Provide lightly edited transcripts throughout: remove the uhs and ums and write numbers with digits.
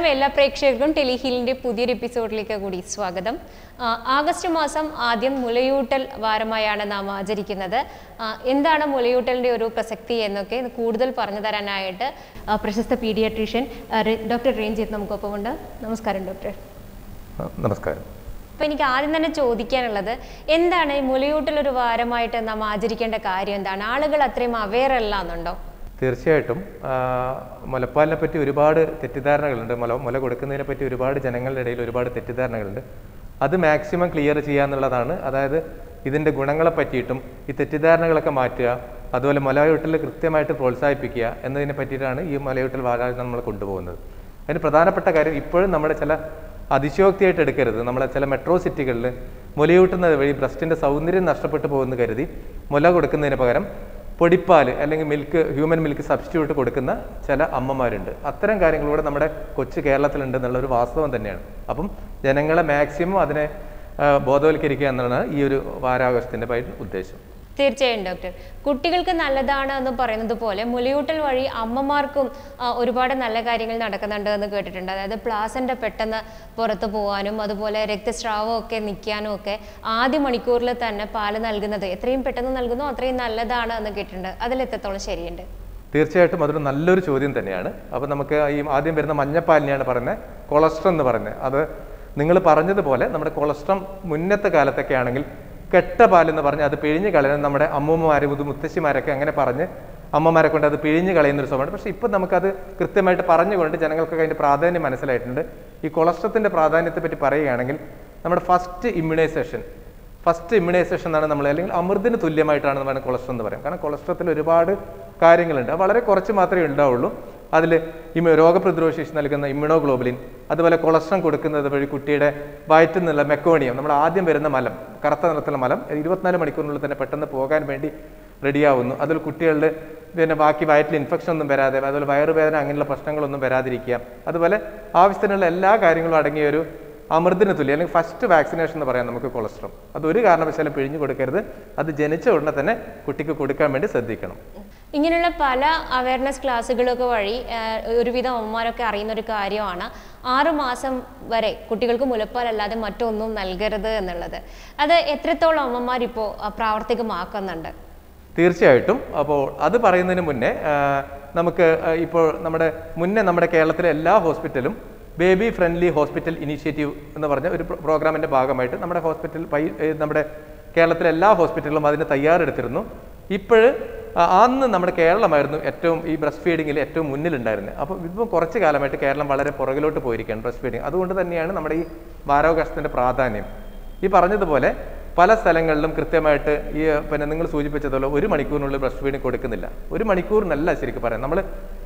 എല്ലാ പ്രേക്ഷകർക്കും ടെലിഹീലിന്റെ പുതിയൊരു എപ്പിസോഡിലേക്ക് കൂടി സ്വാഗതം. ആഗസ്റ്റ് മാസം ആദ്യം മുലയൂട്ടൽ വാരമായാണ് നാം ആചരിക്കുന്നത്. എന്താണ് മുലയൂട്ടലിന്റെ ഒരു പ്രസക്തി എന്നൊക്കെ കൂടുതൽ പറഞ്ഞു തരാനായിട്ട് പ്രശസ്ത പീഡിയാട്രീഷ്യൻ ഡോക്ടർ രഞ്ജിത്ത് നമുക്കൊപ്പമുണ്ട്. നമസ്കാരം ഡോക്ടർ. നമസ്കാരം. അപ്പോൾ എനിക്ക് ആദ്യം തന്നെ ചോദിക്കാനുള്ളത്, എന്താണ് ഈ മുലയൂട്ടൽ ഒരു വാരമായിട്ട് നാം ആചരിക്കേണ്ട കാര്യം? എന്താണ് ആളുകൾ അത്രയും അവെയർ അല്ല എന്നുണ്ടോ? തീർച്ചയായിട്ടും മുലപ്പാലിനെ പറ്റി ഒരുപാട് തെറ്റിദ്ധാരണകളുണ്ട്. മുല കൊടുക്കുന്നതിനെ പറ്റി ഒരുപാട് ജനങ്ങളുടെ ഇടയിൽ ഒരുപാട് തെറ്റിദ്ധാരണകളുണ്ട്. അത് മാക്സിമം ക്ലിയർ ചെയ്യുക എന്നുള്ളതാണ്. അതായത് ഇതിൻ്റെ ഗുണങ്ങളെ പറ്റിയിട്ടും ഈ തെറ്റിദ്ധാരണകളൊക്കെ മാറ്റുക, അതുപോലെ മുലയൂട്ടൽ കൃത്യമായിട്ട് പ്രോത്സാഹിപ്പിക്കുക എന്നതിനെ പറ്റിയിട്ടാണ് ഈ മുലയൂട്ടൽ വാരം നമ്മൾ കൊണ്ടുപോകുന്നത്. അതിന് പ്രധാനപ്പെട്ട കാര്യം, ഇപ്പോഴും നമ്മുടെ ചില അതിശയോക്തിയായിട്ട് എടുക്കരുത്. നമ്മളെ ചില മെട്രോ സിറ്റികളിൽ മുലയൂട്ടുന്നത് വഴി ബ്രസ്റ്റിൻ്റെ സൗന്ദര്യം നഷ്ടപ്പെട്ടു പോകുമെന്ന് കരുതി മുല കൊടുക്കുന്നതിന് പകരം പൊടിപ്പാൽ അല്ലെങ്കിൽ ഹ്യൂമൻ മിൽക്ക് സബ്സ്റ്റിറ്റ്യൂട്ട് കൊടുക്കുന്ന ചില അമ്മമാരുണ്ട്. അത്തരം കാര്യങ്ങളിലൂടെ നമ്മുടെ കൊച്ചു കേരളത്തിലുണ്ട് എന്നുള്ളൊരു വാസ്തവം തന്നെയാണ്. അപ്പം ജനങ്ങളെ മാക്സിമം അതിനെ ബോധവൽക്കരിക്കുക എന്നതാണ് ഈ ഒരു വാരാഘോഷത്തിൻ്റെ ഉദ്ദേശം. തീർച്ചയായും ഡോക്ടർ, കുട്ടികൾക്ക് നല്ലതാണ് എന്ന് പറയുന്നത് പോലെ മുലയൂട്ടൽ വഴി അമ്മമാർക്കും ഒരുപാട് നല്ല കാര്യങ്ങൾ നടക്കുന്നുണ്ട് എന്ന് കേട്ടിട്ടുണ്ട്. അതായത് പ്ലാസൻ്റ പെട്ടെന്ന് പുറത്തു പോകാനും അതുപോലെ രക്തസ്രാവം ഒക്കെ നിൽക്കാനും ഒക്കെ ആദ്യ മണിക്കൂറിൽ തന്നെ പാല് നൽകുന്നത് എത്രയും പെട്ടെന്ന് നൽകുന്നു അത്രയും നല്ലതാണ് എന്ന് കേട്ടിട്ടുണ്ട്. അതിൽ എത്രത്തോളം ശരിയുണ്ട്? തീർച്ചയായിട്ടും അതൊരു നല്ലൊരു ചോദ്യം തന്നെയാണ്. അപ്പോൾ നമുക്ക് ഈ ആദ്യം വരുന്ന മഞ്ഞപ്പാലിനെയാണ് പറയുന്നത് കൊളസ്ട്രോൾ എന്ന് പറയുന്നത്. അത് നിങ്ങൾ പറഞ്ഞതുപോലെ നമ്മുടെ കൊളസ്ട്രോൾ മുന്നത്തെ കാലത്തൊക്കെ ആണെങ്കിൽ കെട്ട പാലെന്ന് പറഞ്ഞ് അത് പിഴിഞ്ഞ് കളയുന്നത് നമ്മുടെ അമ്മൂമ്മമാരും മുത്തശ്ശിമാരൊക്കെ അങ്ങനെ പറഞ്ഞ് അമ്മമാരെ കൊണ്ട് അത് പിഴിഞ്ഞ് കളയുന്നൊരു സ്വഭാവമാണ്. പക്ഷേ ഇപ്പം നമുക്കത് കൃത്യമായിട്ട് പറഞ്ഞുകൊണ്ട് ജനങ്ങൾക്കൊക്കെ അതിൻ്റെ പ്രാധാന്യം മനസ്സിലായിട്ടുണ്ട്. ഈ കൊളസ്ട്രോളിൻ്റെ പ്രാധാന്യത്തെ പറ്റി പറയുകയാണെങ്കിൽ നമ്മുടെ ഫസ്റ്റ് ഇമ്മ്യൂണൈസേഷൻ എന്നാണ് നമ്മൾ, അല്ലെങ്കിൽ അമൃതിന് തുല്യമായിട്ടാണ് നമ്മൾ കൊളസ്ട്രോൾ എന്ന് പറയും. കാരണം കൊളസ്ട്രോളത്തിൽ ഒരുപാട് കാര്യങ്ങളുണ്ട്. വളരെ കുറച്ച് മാത്രമേ ഉണ്ടാവുള്ളൂ. അതിൽ രോഗപ്രതിരോധ ശേഷി നൽകുന്ന ഇമ്മ്യൂണോഗ്ലോബുലിൻ, അതുപോലെ കൊളസ്ട്രോൾ കൊടുക്കുന്നത് വഴി കുട്ടിയുടെ വയറ്റിൽ നിന്നുള്ള മെക്കോണിയം, നമ്മൾ ആദ്യം വരുന്ന മലം, കറുത്ത നിറത്തിലുള്ള മലം 24 മണിക്കൂറിനുള്ളിൽ തന്നെ പെട്ടെന്ന് പോകാൻ വേണ്ടി റെഡിയാവുന്നു. അതിൽ കുട്ടികളിൽ പിന്നെ ബാക്കി വയറ്റിൽ ഇൻഫെക്ഷൻ ഒന്നും വരാതെ, അതുപോലെ വയറുവേദന അങ്ങനെയുള്ള പ്രശ്നങ്ങളൊന്നും വരാതിരിക്കുക, അതുപോലെ ആവശ്യത്തിനുള്ള എല്ലാ കാര്യങ്ങളും അടങ്ങിയ ഒരു അമൃതിന് തുല്യം അല്ലെങ്കിൽ ഫസ്റ്റ് വാക്സിനേഷൻ എന്ന് പറയാം നമുക്ക് കൊളസ്ട്രോൾ. അതൊരു കാരണവശാലും പിഴിഞ്ഞു കൊടുക്കരുത്. അത് ജനിച്ച ഉടനെ തന്നെ കുട്ടിക്ക് കൊടുക്കാൻ വേണ്ടി ശ്രദ്ധിക്കണം. ഇങ്ങനെയുള്ള പല അവയർനെസ് ക്ലാസ്സുകളൊക്കെ വഴി ഒരുവിധം അമ്മമാരൊക്കെ അറിയുന്ന ഒരു കാര്യമാണ് 6 മാസം വരെ കുട്ടികൾക്ക് മുലപ്പാലല്ലാതെ മറ്റൊന്നും നൽകരുത് എന്നുള്ളത്. അത് എത്രത്തോളം അമ്മമാരിപ്പോൾ പ്രാവർത്തികമാക്കുന്നുണ്ട്? തീർച്ചയായിട്ടും. അപ്പോൾ അത് പറയുന്നതിന് മുന്നേ നമുക്ക് ഇപ്പോൾ നമ്മുടെ കേരളത്തിലെ എല്ലാ ഹോസ്പിറ്റലും ബേബി ഫ്രണ്ട്ലി ഹോസ്പിറ്റൽ ഇനീഷ്യേറ്റീവ് എന്ന് പറഞ്ഞ ഒരു പ്രോഗ്രാമിൻ്റെ ഭാഗമായിട്ട് നമ്മുടെ കേരളത്തിലെ എല്ലാ ഹോസ്പിറ്റലുകളും അതിന് തയ്യാറെടുത്തിരുന്നു. അന്ന് നമ്മുടെ കേരളമായിരുന്നു ഏറ്റവും ഈ ബ്രസ്റ്റ് ഫീഡിങ്ങിൽ ഏറ്റവും മുന്നിലുണ്ടായിരുന്നത്. അപ്പോൾ ഇപ്പോൾ കുറച്ച് കാലമായിട്ട് കേരളം വളരെ പുറകിലോട്ട് പോയിരിക്കുകയാണ് ബ്രസ്റ്റ് ഫീഡിങ്. അതുകൊണ്ട് തന്നെയാണ് നമ്മുടെ ഈ വാരാഘോഷത്തിൻ്റെ പ്രാധാന്യം. ഈ പറഞ്ഞതുപോലെ പല സ്ഥലങ്ങളിലും കൃത്യമായിട്ട് പിന്നെ നിങ്ങൾ സൂചിപ്പിച്ചതുപോലെ 1 മണിക്കൂറിനുള്ളിൽ ബ്രസ്റ്റ് ഫീഡിങ് കൊടുക്കുന്നില്ല. 1 മണിക്കൂറിനല്ല ശരിക്കും പറയാം. നമ്മൾ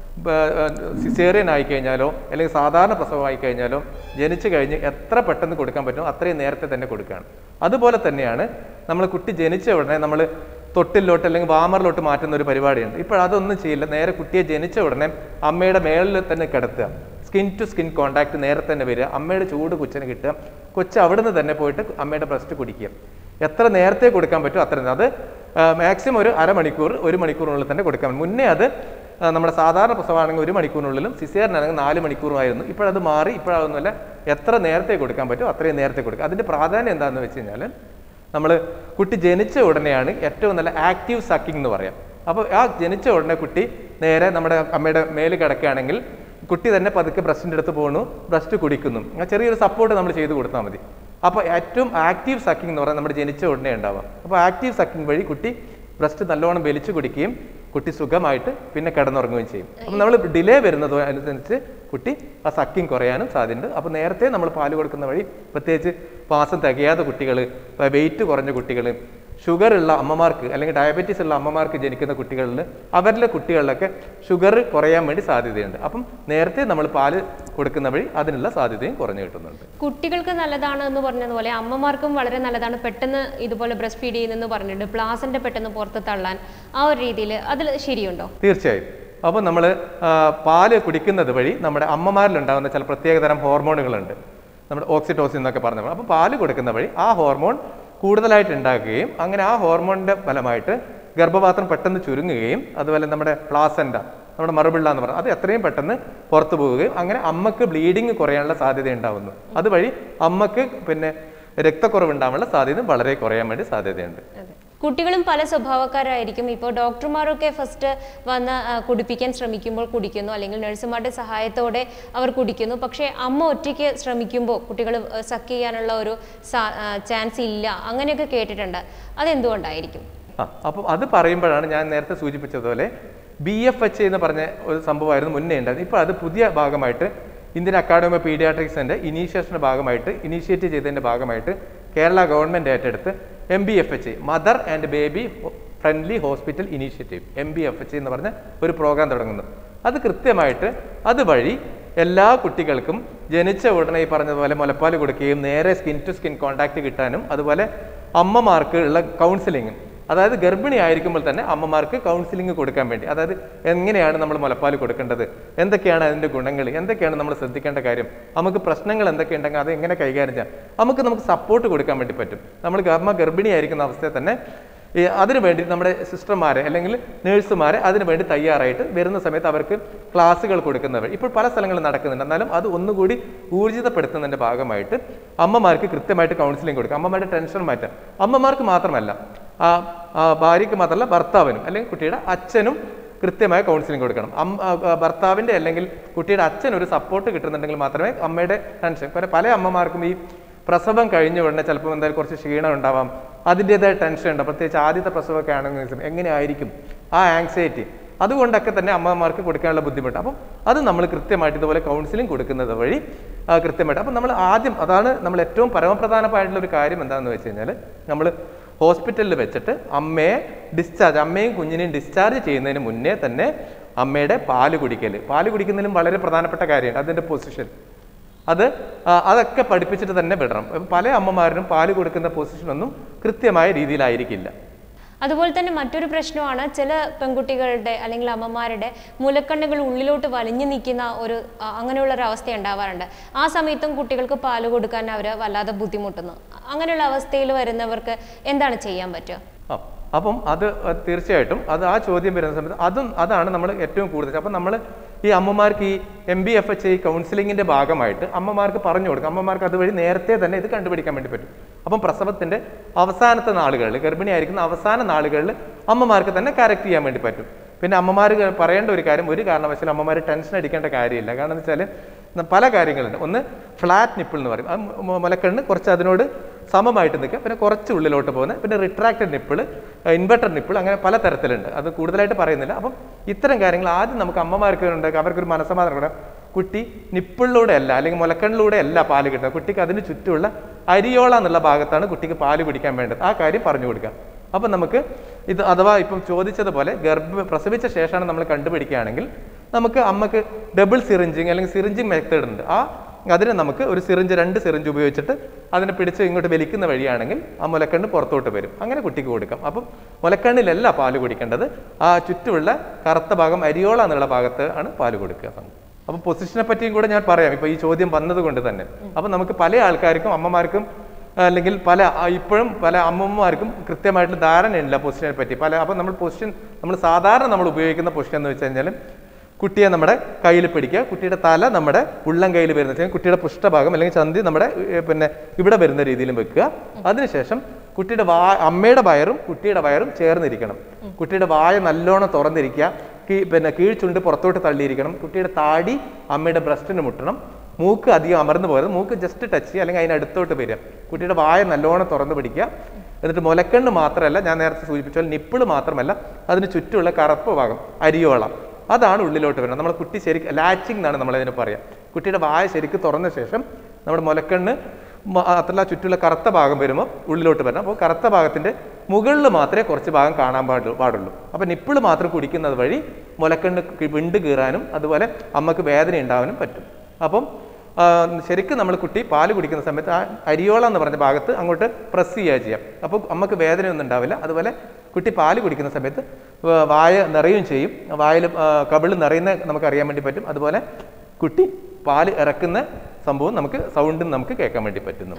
സിസേറിയൻ ആയിക്കഴിഞ്ഞാലോ അല്ലെങ്കിൽ സാധാരണ പ്രസവമായി കഴിഞ്ഞാലോ ജനിച്ചു കഴിഞ്ഞ് എത്ര പെട്ടെന്ന് കൊടുക്കാൻ പറ്റുമോ അത്രയും നേരത്തെ തന്നെ കൊടുക്കുകയാണ്. അതുപോലെ തന്നെയാണ് നമ്മൾ കുട്ടി ജനിച്ച ഉടനെ നമ്മൾ തൊട്ടിലോട്ട് അല്ലെങ്കിൽ വാമറിലോട്ട് മാറ്റുന്ന ഒരു പരിപാടിയുണ്ട്. അതൊന്നും ചെയ്യില്ല. നേരെ കുട്ടിയെ ജനിച്ച ഉടനെ അമ്മയുടെ മേളിൽ തന്നെ കിടത്തുക, സ്കിൻ ടു സ്കിൻ കോണ്ടാക്ട് നേരെ തന്നെ വരിക, അമ്മയുടെ ചൂട് കൊച്ചിന് കിട്ടുക, കൊച്ച് അവിടുന്ന് തന്നെ പോയിട്ട് അമ്മയുടെ ബ്രസ്റ്റ് കുടിക്കുക. എത്ര നേരത്തെ കൊടുക്കാൻ പറ്റുമോ അത്ര. അത് മാക്സിമം ഒരു അരമണിക്കൂർ 1 മണിക്കൂറിനുള്ളിൽ തന്നെ കൊടുക്കാൻ. മുന്നേ അത് നമ്മുടെ സാധാരണ പ്രസവമാണെങ്കിൽ 1 മണിക്കൂറിനുള്ളിലും സിസേറിനാണെങ്കിൽ 4 മണിക്കൂറുമായിരുന്നു. ഇപ്പോഴത് മാറി. ഇപ്പോഴതൊന്നുമല്ല, എത്ര നേരത്തെ കൊടുക്കാൻ പറ്റുമോ അത്രയും നേരത്തെ കൊടുക്കുക. അതിൻ്റെ പ്രാധാന്യം എന്താണെന്ന് വെച്ച് കഴിഞ്ഞാൽ നമ്മൾ കുട്ടി ജനിച്ച ഉടനെയാണ് ഏറ്റവും നല്ല ആക്റ്റീവ് സക്കിംഗ് എന്ന് പറയാം. അപ്പോൾ ആ ജനിച്ച ഉടനെ കുട്ടി നേരെ നമ്മുടെ അമ്മയുടെ മേല് കിടക്കുകയാണെങ്കിൽ കുട്ടി തന്നെ പതുക്കെ ബ്രസ്റ്റിൻ്റെ അടുത്ത് പോകുന്നു, ബ്രസ്റ്റ് കുടിക്കുന്നു. ചെറിയൊരു സപ്പോർട്ട് നമ്മൾ ചെയ്ത് കൊടുത്താൽ മതി. അപ്പോൾ ഏറ്റവും ആക്റ്റീവ് സക്കിംഗ് എന്ന് പറയുന്നത് നമ്മുടെ ജനിച്ച ഉടനെ ഉണ്ടാവാം. അപ്പോൾ ആക്റ്റീവ് സക്കിംഗ് വഴി കുട്ടി ബ്രസ്റ്റ് നല്ലോണം വലിച്ചു കുടിക്കുകയും കുട്ടി സുഖമായിട്ട് പിന്നെ കിടന്നുറങ്ങുകയും ചെയ്യും. അപ്പം നമ്മൾ ഡിലേ വരുന്നത് അനുസരിച്ച് കുട്ടി ആ സക്കിങ് കുറയാനും സാധ്യതയുണ്ട്. അപ്പോൾ നേരത്തെ നമ്മൾ പാല് കൊടുക്കുന്ന വഴി, പ്രത്യേകിച്ച് മാസം തികയാത്ത കുട്ടികൾ, വെയിറ്റ് കുറഞ്ഞ കുട്ടികൾ, ഷുഗർ ഉള്ള അമ്മമാർക്ക് അല്ലെങ്കിൽ ഡയബറ്റീസ് ഉള്ള അമ്മമാർക്ക് ജനിക്കുന്ന കുട്ടികളിൽ അവരിലെ കുട്ടികളിലൊക്കെ ഷുഗർ കുറയാൻ വേണ്ടി സാധ്യതയുണ്ട്. അപ്പം നേരത്തെ നമ്മൾ പാല് കൊടുക്കുന്ന വഴി അതിനുള്ള സാധ്യതയും കുറഞ്ഞു കിട്ടുന്നുണ്ട്. കുട്ടികൾക്ക് നല്ലതാണ് എന്ന് പറഞ്ഞതുപോലെ അമ്മമാർക്കും വളരെ നല്ലതാണ് പെട്ടെന്ന് ഇതുപോലെ ബ്രസ്റ്റ് ഫീഡ് ചെയ്യുന്നെന്ന് പറഞ്ഞിട്ട് പ്ലാസൻ്റ പെട്ടെന്ന് പുറത്ത് തള്ളാൻ ആ ഒരു രീതിയിൽ അതിൽ ശരിയുണ്ടോ? തീർച്ചയായും. അപ്പോൾ നമ്മൾ പാല് കുടിക്കുന്നത് വഴി നമ്മുടെ അമ്മമാരിലുണ്ടാകുന്ന ചില പ്രത്യേകതരം ഹോർമോണുകളുണ്ട്, നമ്മുടെ ഓക്സിറ്റോസിൻ എന്നൊക്കെ പറഞ്ഞ. അപ്പോൾ പാല് കൊടുക്കുന്ന വഴി ആ ഹോർമോൺ കൂടുതലായിട്ട് ഉണ്ടാക്കുകയും അങ്ങനെ ആ ഹോർമോണിൻ്റെ ഫലമായിട്ട് ഗർഭപാത്രം പെട്ടെന്ന് ചുരുങ്ങുകയും അതുപോലെ നമ്മുടെ പ്ലാസൻ്റ നമ്മുടെ മറുപിള്ള എന്ന് പറയുന്നത്, അത് എത്രയും പെട്ടെന്ന് പുറത്തു പോവുകയും അങ്ങനെ അമ്മക്ക് ബ്ലീഡിങ് കുറയാനുള്ള സാധ്യത ഉണ്ടാവുന്നു. അതുവഴി അമ്മക്ക് പിന്നെ രക്തക്കുറവുണ്ടാവാനുള്ള സാധ്യത വളരെ കുറയാൻ വേണ്ടി സാധ്യതയുണ്ട്. കുട്ടികളും പല സ്വഭാവക്കാരായിരിക്കും. ഇപ്പോൾ ഡോക്ടർമാരൊക്കെ ഫസ്റ്റ് വന്ന് കുടിപ്പിക്കാൻ ശ്രമിക്കുമ്പോൾ കുടിക്കുന്നു, അല്ലെങ്കിൽ നഴ്സുമാരുടെ സഹായത്തോടെ അവർ കുടിക്കുന്നു. പക്ഷേ അമ്മ ഒറ്റയ്ക്ക് ശ്രമിക്കുമ്പോൾ കുട്ടികൾ സക്ക് ചെയ്യാനുള്ള ഒരു ചാൻസ് ഇല്ല, അങ്ങനെയൊക്കെ കേട്ടിട്ടുണ്ട്. അതെന്തുകൊണ്ടായിരിക്കും? അപ്പം അത് പറയുമ്പോഴാണ് ഞാൻ നേരത്തെ സൂചിപ്പിച്ചതുപോലെ BFH എന്ന് പറഞ്ഞ ഒരു സംഭവമായിരുന്നു മുന്നേ ഉണ്ടായിരുന്നു. ഇപ്പോൾ അത് പുതിയ ഭാഗമായിട്ട് ഇന്ത്യൻ അക്കാഡമി ഓഫ് പീഡിയാട്രിക്സിൻ്റെ ഇനീഷ്യേഷൻ്റെ ഭാഗമായിട്ട് ഇനീഷ്യേറ്റ് ചെയ്തതിൻ്റെ ഭാഗമായിട്ട് കേരള ഗവൺമെൻറ് ഏറ്റെടുത്ത് MBFH, mother and baby friendly hospital initiative, MBFH എന്ന് പറഞ്ഞ ഒരു പ്രോഗ്രാം തുടങ്ങുന്നു. അത് കൃത്യമായിട്ട് അതുവഴി എല്ലാ കുട്ടികൾക്കും ജനിച്ച ഉടനെ ഈ പറഞ്ഞതുപോലെ മുലപ്പാൽ കൊടുക്കുകയും നേരെ സ്കിൻ ടു സ്കിൻ കോൺടാക്ട് കിട്ടാനും അതുപോലെ അമ്മമാർക്ക് ഉള്ള കൗൺസിലിങ്ങും, അതായത് ഗർഭിണി ആയിരിക്കുമ്പോൾ തന്നെ അമ്മമാർക്ക് കൗൺസിലിംഗ് കൊടുക്കാൻ വേണ്ടി, അതായത് എങ്ങനെയാണ് നമ്മൾ മുലപ്പാൽ കൊടുക്കേണ്ടത്, എന്തൊക്കെയാണ് അതിൻ്റെ ഗുണങ്ങൾ, എന്തൊക്കെയാണ് നമ്മൾ ശ്രദ്ധിക്കേണ്ട കാര്യം, നമുക്ക് പ്രശ്നങ്ങൾ എന്തൊക്കെയുണ്ടെങ്കിൽ അത് എങ്ങനെ കൈകാര്യം ചെയ്യാം, നമുക്ക് സപ്പോർട്ട് കൊടുക്കാൻ വേണ്ടി പറ്റും. നമ്മൾ ഗർഭിണി ആയിരിക്കുന്ന അവസ്ഥയിൽ തന്നെ അതിനു വേണ്ടി നമ്മുടെ സിസ്റ്റർമാരെ അല്ലെങ്കിൽ നേഴ്സുമാരെ അതിനു വേണ്ടി തയ്യാറായിട്ട് വരുന്ന സമയത്ത് അവർക്ക് ക്ലാസ്സുകൾ കൊടുക്കുന്നവർ ഇപ്പോൾ പല സ്ഥലങ്ങളിൽ നടക്കുന്നുണ്ട്. എന്നാലും അത് ഒന്നുകൂടി ഊർജിതപ്പെടുത്തുന്നതിൻ്റെ ഭാഗമായിട്ട് അമ്മമാർക്ക് കൃത്യമായിട്ട് കൗൺസിലിംഗ് കൊടുക്കുക, അമ്മമാരുടെ ടെൻഷൻ മാറ്റാം. അമ്മമാർക്ക് മാത്രമല്ല, ഭാര്യയ്ക്ക് മാത്രമല്ല ഭർത്താവിനും അല്ലെങ്കിൽ കുട്ടിയുടെ അച്ഛനും കൃത്യമായ കൗൺസിലിംഗ് കൊടുക്കണം. ഭർത്താവിൻ്റെ അല്ലെങ്കിൽ കുട്ടിയുടെ അച്ഛൻ ഒരു സപ്പോർട്ട് കിട്ടുന്നുണ്ടെങ്കിൽ മാത്രമേ അമ്മയുടെ ടെൻഷൻ, പല അമ്മമാർക്കും ഈ പ്രസവം കഴിഞ്ഞ ഉടനെ ചിലപ്പോൾ എന്തായാലും കുറച്ച് ക്ഷീണം ഉണ്ടാവാം, അതിൻ്റെതായ ടെൻഷൻ ഉണ്ടാവും. പ്രത്യേകിച്ച് ആദ്യത്തെ പ്രസവമൊക്കെ ആണെങ്കിൽ എങ്ങനെയായിരിക്കും ആ ആങ്സൈറ്റി, അതുകൊണ്ടൊക്കെ തന്നെ അമ്മമാർക്ക് കൊടുക്കാനുള്ള ബുദ്ധിമുട്ട്. അപ്പം അത് നമ്മൾ കൃത്യമായിട്ട് ഇതുപോലെ കൗൺസിലിംഗ് കൊടുക്കുന്നത് വഴി കൃത്യമായിട്ട് അപ്പം നമ്മൾ ആദ്യം അതാണ് നമ്മൾ ഏറ്റവും പരമപ്രധാനമായിട്ടുള്ള ഒരു കാര്യം എന്താണെന്ന് വെച്ച് കഴിഞ്ഞാൽ നമ്മൾ ഹോസ്പിറ്റലിൽ വെച്ചിട്ട് അമ്മയും കുഞ്ഞിനെയും ഡിസ്ചാർജ് ചെയ്യുന്നതിന് മുന്നേ തന്നെ അമ്മയുടെ പാല് കുടിക്കുന്നതിലും വളരെ പ്രധാനപ്പെട്ട കാര്യമാണ് അതിൻ്റെ പൊസിഷൻ. അതൊക്കെ പഠിപ്പിച്ചിട്ട് തന്നെ വിടണം. പല അമ്മമാരും പാല് കൊടുക്കുന്ന പൊസിഷനൊന്നും കൃത്യമായ രീതിയിലായിരിക്കില്ല. അതുപോലെ തന്നെ മറ്റൊരു പ്രശ്നമാണ് ചില പെൺകുട്ടികളുടെ അല്ലെങ്കിൽ അമ്മമാരുടെ മുലക്കണ്ണുകൾ ഉള്ളിലോട്ട് വലിഞ്ഞു നിൽക്കുന്ന അങ്ങനെയുള്ള ഒരു അവസ്ഥ ഉണ്ടാവാറുണ്ട്. ആ സമയത്തും കുട്ടികൾക്ക് പാല് കൊടുക്കാൻ അവർ വല്ലാതെ ബുദ്ധിമുട്ടുന്നു. അങ്ങനെയുള്ള അവസ്ഥയിൽ വരുന്നവർക്ക് എന്താണ് ചെയ്യാൻ പറ്റുക? അപ്പം അത് തീർച്ചയായിട്ടും ആ ചോദ്യം വരുന്ന സമയത്ത് അതാണ് നമ്മൾ ഏറ്റവും കൂടുതൽ. അപ്പം നമ്മൾ ഈ അമ്മമാർക്ക് ഈ MBFH കൗൺസിലിങ്ങിൻ്റെ ഭാഗമായിട്ട് അമ്മമാർക്ക് പറഞ്ഞു കൊടുക്കും. അമ്മമാർക്ക് അതുവഴി നേരത്തെ തന്നെ ഇത് കണ്ടുപിടിക്കാൻ വേണ്ടി പറ്റും. അപ്പം പ്രസവത്തിൻ്റെ അവസാനത്തെ നാളുകളിൽ, ഗർഭിണി ആയിരിക്കുന്ന അവസാന നാളുകളിൽ അമ്മമാർക്ക് തന്നെ കറക്റ്റ് ചെയ്യാൻ വേണ്ടി പറ്റും. പിന്നെ അമ്മമാർ പറയേണ്ട ഒരു കാര്യം, ഒരു കാരണവശാലും അമ്മമാർ ടെൻഷൻ അടിക്കേണ്ട കാര്യമില്ല. കാരണം എന്ന് വെച്ചാൽ പല കാര്യങ്ങളുണ്ട്. ഒന്ന് ഫ്ലാറ്റ് നിപ്പിൾ എന്ന് പറയും, മുലക്കണ്ണ് കുറച്ച് അതിനോട് സമമായിട്ട് നിൽക്കുക, പിന്നെ കുറച്ച് ഉള്ളിലോട്ട് പോകുന്നത്, പിന്നെ റിട്രാക്റ്റഡ് നിപ്പിൾ, ഇൻവെർട്ടഡ് നിപ്പിൾ, അങ്ങനെ പല തരത്തിലുണ്ട്. അത് കൂടുതലായിട്ട് പറയുന്നില്ല. അപ്പം ഇത്തരം കാര്യങ്ങൾ ആദ്യം നമുക്ക് അമ്മമാർക്ക് ഉണ്ടാക്കുക, അവർക്കൊരു മനസ്സമാധാനം കൂടെ, കുട്ടി നിപ്പിളിലൂടെ അല്ല അല്ലെങ്കിൽ മുലക്കണ്ണിലൂടെ അല്ല പാല് കിട്ടുന്നത്, കുട്ടിക്ക് അതിന് ചുറ്റുമുള്ള അരിയോള എന്നുള്ള ഭാഗത്താണ് കുട്ടിക്ക് പാല് കുടിക്കാൻ വേണ്ടത്. ആ കാര്യം പറഞ്ഞു കൊടുക്കാം. അപ്പം നമുക്ക് ഇത് അഥവാ ഇപ്പം ചോദിച്ചതുപോലെ പ്രസവിച്ച ശേഷമാണ് നമ്മൾ കണ്ടുപിടിക്കുകയാണെങ്കിൽ നമുക്ക് അമ്മക്ക് ഡബിൾ സിറിഞ്ചിങ് അല്ലെങ്കിൽ സിറിഞ്ചിങ് മെത്തേഡ് ഉണ്ട്. അതിന് നമുക്ക് ഒരു സിറിഞ്ച് 2 സിറിഞ്ച് ഉപയോഗിച്ചിട്ട് അതിനെ പിടിച്ച് ഇങ്ങോട്ട് വലിക്കുന്ന വഴിയാണെങ്കിൽ ആ മുലക്കണ്ണ് പുറത്തോട്ട് വരും. അങ്ങനെ കുട്ടിക്ക് കൊടുക്കാം. അപ്പം മുലക്കണ്ണിലല്ല പാല് കുടിക്കേണ്ടത്, ആ ചുറ്റുമുള്ള കറുത്ത ഭാഗം അരിയോള എന്നുള്ള ഭാഗത്ത് ആണ് പാല് കൊടുക്കുക. അപ്പം പൊസിഷനെ പറ്റിയും കൂടെ ഞാൻ പറയാം, ഇപ്പോൾ ഈ ചോദ്യം വന്നത് കൊണ്ട് തന്നെ. അപ്പം നമുക്ക് പല ആൾക്കാർക്കും അമ്മമാർക്കും അല്ലെങ്കിൽ ഇപ്പോഴും പല അമ്മമാർക്കും കൃത്യമായിട്ട് ധാരണയില്ല പൊസിഷനെ പറ്റി. അപ്പം നമ്മൾ സാധാരണ നമ്മൾ ഉപയോഗിക്കുന്ന പൊസിഷൻ എന്ന് വെച്ച് കഴിഞ്ഞാൽ കുട്ടിയെ നമ്മുടെ കയ്യിൽ പിടിക്കുക, കുട്ടിയുടെ തല നമ്മുടെ ഉള്ളം കയ്യിൽ വരുന്ന, കുട്ടിയുടെ പൃഷ്ഠഭാഗം അല്ലെങ്കിൽ ചന്തി നമ്മുടെ ഇവിടെ വരുന്ന രീതിയിലും വെക്കുക. അതിനുശേഷം കുട്ടിയുടെ അമ്മയുടെ വയറും കുട്ടിയുടെ വയറും ചേർന്നിരിക്കണം. കുട്ടിയുടെ വായ നല്ലോണം തുറന്നിരിക്കുക, കീഴ്ചുണ്ട് പുറത്തോട്ട് തള്ളിയിരിക്കണം. കുട്ടിയുടെ താടി അമ്മയുടെ ബ്രസ്റ്റിന് മുട്ടണം. മൂക്ക് അധികം അമർന്നു പോയത്, മൂക്ക് ജസ്റ്റ് ടച്ച് ചെയ്യുക അല്ലെങ്കിൽ അതിനടുത്തോട്ട് വരിക. കുട്ടിയുടെ വായ നല്ലോണം തുറന്ന് പിടിക്കുക. എന്നിട്ട് മുലക്കണ്ണ് മാത്രമല്ല, ഞാൻ നേരത്തെ സൂചിപ്പിച്ചാൽ നിപ്പിള് മാത്രമല്ല, അതിന് ചുറ്റുമുള്ള കറുപ്പ് ഭാഗം അരിയോള, അതാണ് ഉള്ളിലോട്ട് വരുന്നത്. നമ്മൾ കുട്ടി ശരിക്കും ലാച്ചിങ് എന്നാണ് നമ്മളതിന് പറയുക. കുട്ടിയുടെ വായ ശരിക്കും തുറന്ന ശേഷം നമ്മുടെ മുലക്കണ്ണ് അത്ര ചുറ്റുള്ള കറുത്ത ഭാഗം വരുമ്പോൾ ഉള്ളിലോട്ട് വരണം. അപ്പോൾ കറുത്ത ഭാഗത്തിൻ്റെ മുകളിൽ മാത്രമേ കുറച്ച് ഭാഗം കാണാൻ പാടുള്ളൂ. അപ്പോൾ നിപ്പിള് മാത്രം കുടിക്കുന്നത് വഴി മുലക്കണ്ണ് വിണ്ട് കീറാനും അതുപോലെ അമ്മക്ക് വേദന ഉണ്ടാവാനും പറ്റും. അപ്പം ശരിക്കും നമ്മൾ കുട്ടി പാല് കുടിക്കുന്ന സമയത്ത് ആ അരിയോള എന്ന് പറഞ്ഞ ഭാഗത്ത് അങ്ങോട്ട് പ്രസ് ചെയ്യാം. അപ്പോൾ അമ്മക്ക് വേദനയൊന്നും ഉണ്ടാവില്ല. അതുപോലെ കുട്ടി പാല് കുടിക്കുന്ന സമയത്ത് വായ നിറയും ചെയ്യും, വായിൽ കവിള് നിറയുന്ന നമുക്ക് അറിയാൻ വേണ്ടി പറ്റും. അതുപോലെ കുട്ടി പാല് ഇറക്കുന്ന സംഭവം നമുക്ക് സൗണ്ടും നമുക്ക് കേൾക്കാൻ വേണ്ടി പറ്റുന്നു.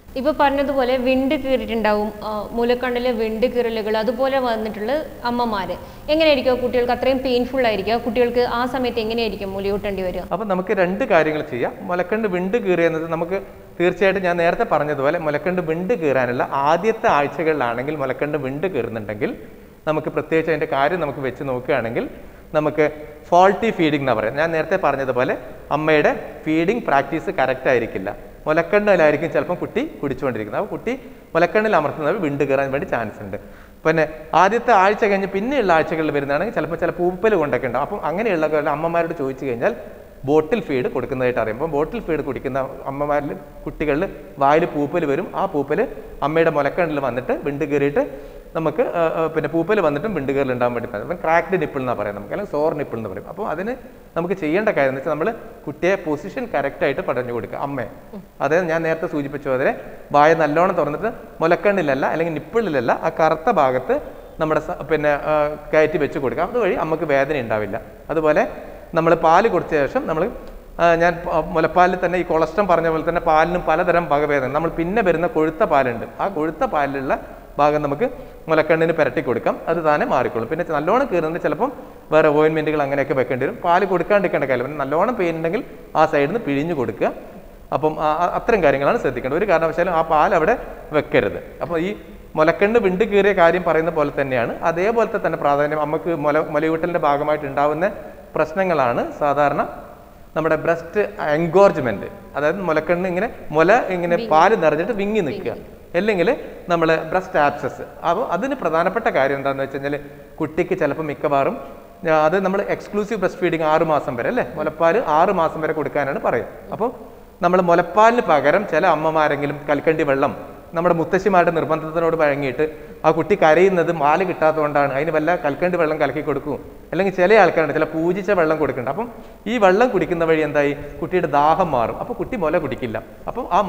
ഇപ്പോൾ പറഞ്ഞതുപോലെ വിണ്ട് കീറിയിട്ടുണ്ടാവും, മൂലക്കണ്ണിൽ വിണ്ട് കീറലുകൾ അതുപോലെ വന്നിട്ടുള്ള അമ്മമാർ എങ്ങനെയായിരിക്കും കുട്ടികൾക്ക് അത്രയും പെയിൻഫുൾ ആയിരിക്കും? കുട്ടികൾക്ക് ആ സമയത്ത് എങ്ങനെയായിരിക്കും മുലയൂട്ടേണ്ടി വരിക? അപ്പം നമുക്ക് 2 കാര്യങ്ങൾ ചെയ്യാം. മുലക്കണ്ട് വിണ്ട് കീറിയെന്നത് നമുക്ക് തീർച്ചയായിട്ടും ഞാൻ നേരത്തെ പറഞ്ഞതുപോലെ മുലക്കണ്ട് വിണ്ട് കീറാനുള്ള ആദ്യത്തെ ആഴ്ചകളിലാണെങ്കിൽ മുലക്കണ്ട് വിണ്ട് കീറുന്നുണ്ടെങ്കിൽ നമുക്ക് പ്രത്യേകിച്ച് അതിൻ്റെ കാര്യം നമുക്ക് വെച്ച് നോക്കുകയാണെങ്കിൽ നമുക്ക് ഫോൾട്ടി ഫീഡിംഗ് എന്ന് പറയാം. ഞാൻ നേരത്തെ പറഞ്ഞതുപോലെ അമ്മയുടെ ഫീഡിംഗ് പ്രാക്ടീസ് കറക്റ്റ് ആയിരിക്കില്ല. മുലക്കണ്ണിലായിരിക്കും ചിലപ്പം കുട്ടി കുടിച്ചുകൊണ്ടിരിക്കുന്നത്. അപ്പോൾ കുട്ടി മുലക്കണ്ണിൽ അമർത്തുന്നത് വിണ്ട് കയറാൻ വേണ്ടി ചാൻസ് ഉണ്ട്. പിന്നെ ആദ്യത്തെ ആഴ്ച കഴിഞ്ഞ് പിന്നെയുള്ള ആഴ്ചകളിൽ വരുന്നതാണെങ്കിൽ ചിലപ്പോൾ ചില പൂപ്പൽ കൊണ്ടൊക്കെ ഉണ്ടാവും. അപ്പം അങ്ങനെയുള്ള അമ്മമാരോട് ചോദിച്ചു കഴിഞ്ഞാൽ ബോട്ടിൽ ഫീഡ് കൊടുക്കുന്നതായിട്ട് അറിയാം. അപ്പോൾ ബോട്ടിൽ ഫീഡ് കുടിക്കുന്ന അമ്മമാരിൽ കുട്ടികളിൽ വായിൽ പൂപ്പൽ വരും. ആ പൂപ്പൽ അമ്മയുടെ മുലക്കണ്ണിൽ വന്നിട്ട് വിണ്ട് കയറിയിട്ട് നമുക്ക് പിന്നെ പൂപ്പൽ വന്നിട്ടും വിണ്ട് കയറൽ ഉണ്ടാകാൻ വേണ്ടി പറ്റും. അപ്പം ക്രാക്ഡ് നിപ്പിൾ എന്നാണ് പറയാം നമുക്ക്, അല്ലെങ്കിൽ സോർ നിപ്പിൾ എന്ന് പറയും. അപ്പോൾ അതിന് നമുക്ക് ചെയ്യേണ്ട കാര്യം എന്ന് വെച്ചാൽ നമ്മൾ കുട്ടിയെ പൊസിഷൻ കറക്റ്റായിട്ട് പറഞ്ഞു കൊടുക്കുക. അമ്മയെ അതായത് ഞാൻ നേരത്തെ സൂചിപ്പിച്ച പോലെ വായ നല്ലോണം തുറന്നിട്ട് മുലക്കണ്ണിലല്ല അല്ലെങ്കിൽ നിപ്പിളിലല്ല ആ കറുത്ത ഭാഗത്ത് നമ്മുടെ പിന്നെ കയറ്റി വെച്ച് കൊടുക്കുക. അതുവഴി അമ്മക്ക് വേദന ഉണ്ടാവില്ല. അതുപോലെ നമ്മൾ പാല് കൊടുത്ത ശേഷം നമ്മൾ ഞാൻ മുലപ്പാലിൽ തന്നെ ഈ കൊളസ്ട്രോൾ പറഞ്ഞ പോലെ തന്നെ പാലിനും പലതരം വകഭേദം നമ്മൾ പിന്നെ വരുന്ന കൊഴുത്ത പാലുണ്ട്. ആ കൊഴുത്ത പാലിലുള്ള ഭാഗം നമുക്ക് മുലക്കണ്ണിന് പുരട്ടി കൊടുക്കാം. അത് താനെ മാറിക്കൊള്ളും. പിന്നെ നല്ലോണം കീറുന്നത് ചിലപ്പം വേറെ ഓയിൻമെൻറ്റുകൾ അങ്ങനെയൊക്കെ വെക്കേണ്ടി വരും. പാല് കൊടുക്കാണ്ടിരിക്കേണ്ട കാര്യം. പിന്നെ നല്ലോണം പെയിൻ ഉണ്ടെങ്കിൽ ആ സൈഡിൽ നിന്ന് പിഴിഞ്ഞ് കൊടുക്കുക. അപ്പം അത്തരം കാര്യങ്ങളാണ് ശ്രദ്ധിക്കേണ്ടത്. ഒരു കാരണവശാലും ആ പാൽ അവിടെ വെക്കരുത്. അപ്പോൾ ഈ മുലക്കണ്ണ് വിണ്ട് കീറിയ കാര്യം പറയുന്ന പോലെ തന്നെയാണ് അതേപോലത്തെ തന്നെ പ്രാധാന്യം അമ്മക്ക് മുലയൂട്ടലിൻ്റെ ഭാഗമായിട്ട് ഉണ്ടാവുന്ന പ്രശ്നങ്ങളാണ് സാധാരണ നമ്മുടെ ബ്രസ്റ്റ് എൻഗോർജ്മെൻറ്റ്. അതായത് മുലക്കണ്ണ് ഇങ്ങനെ പാല് നിറഞ്ഞിട്ട് വിങ്ങി നിൽക്കുക, അല്ലെങ്കിൽ നമ്മൾ ബ്രസ്റ്റ് ആപ്സസ്. അപ്പോൾ അതിന് പ്രധാനപ്പെട്ട കാര്യം എന്താണെന്ന് വെച്ച് കഴിഞ്ഞാൽ കുട്ടിക്ക് ചിലപ്പോൾ മിക്കവാറും അത് നമ്മൾ എക്സ്ക്ലൂസീവ് ബ്രസ്റ്റ് ഫീഡിങ് 6 മാസം വരെ അല്ലേ, മുലപ്പാൽ 6 മാസം വരെ കൊടുക്കാനാണ് പറയുക. അപ്പോൾ നമ്മൾ മുലപ്പാലിന് പകരം ചില അമ്മമാരെങ്കിലും കൽക്കണ്ടി വെള്ളം നമ്മുടെ മുത്തശ്ശിമാരുടെ നിർബന്ധത്തിനോട് വഴങ്ങിയിട്ട് ആ കുട്ടി കരയുന്നത് പാല് കിട്ടാത്തതുകൊണ്ടാണ് അതിന് വല്ല കൽക്കണ്ടി വെള്ളം കലക്കി കൊടുക്കും. അല്ലെങ്കിൽ ചില ആൾക്കാരുണ്ട് ചില പൂജിച്ച വെള്ളം കൊടുക്കുന്നുണ്ട്. അപ്പം ഈ വെള്ളം കുടിക്കുന്ന വഴി എന്തായി കുട്ടിയുടെ ദാഹം മാറും. അപ്പോൾ കുട്ടി മുല കുടിക്കില്ല. അപ്പം ആ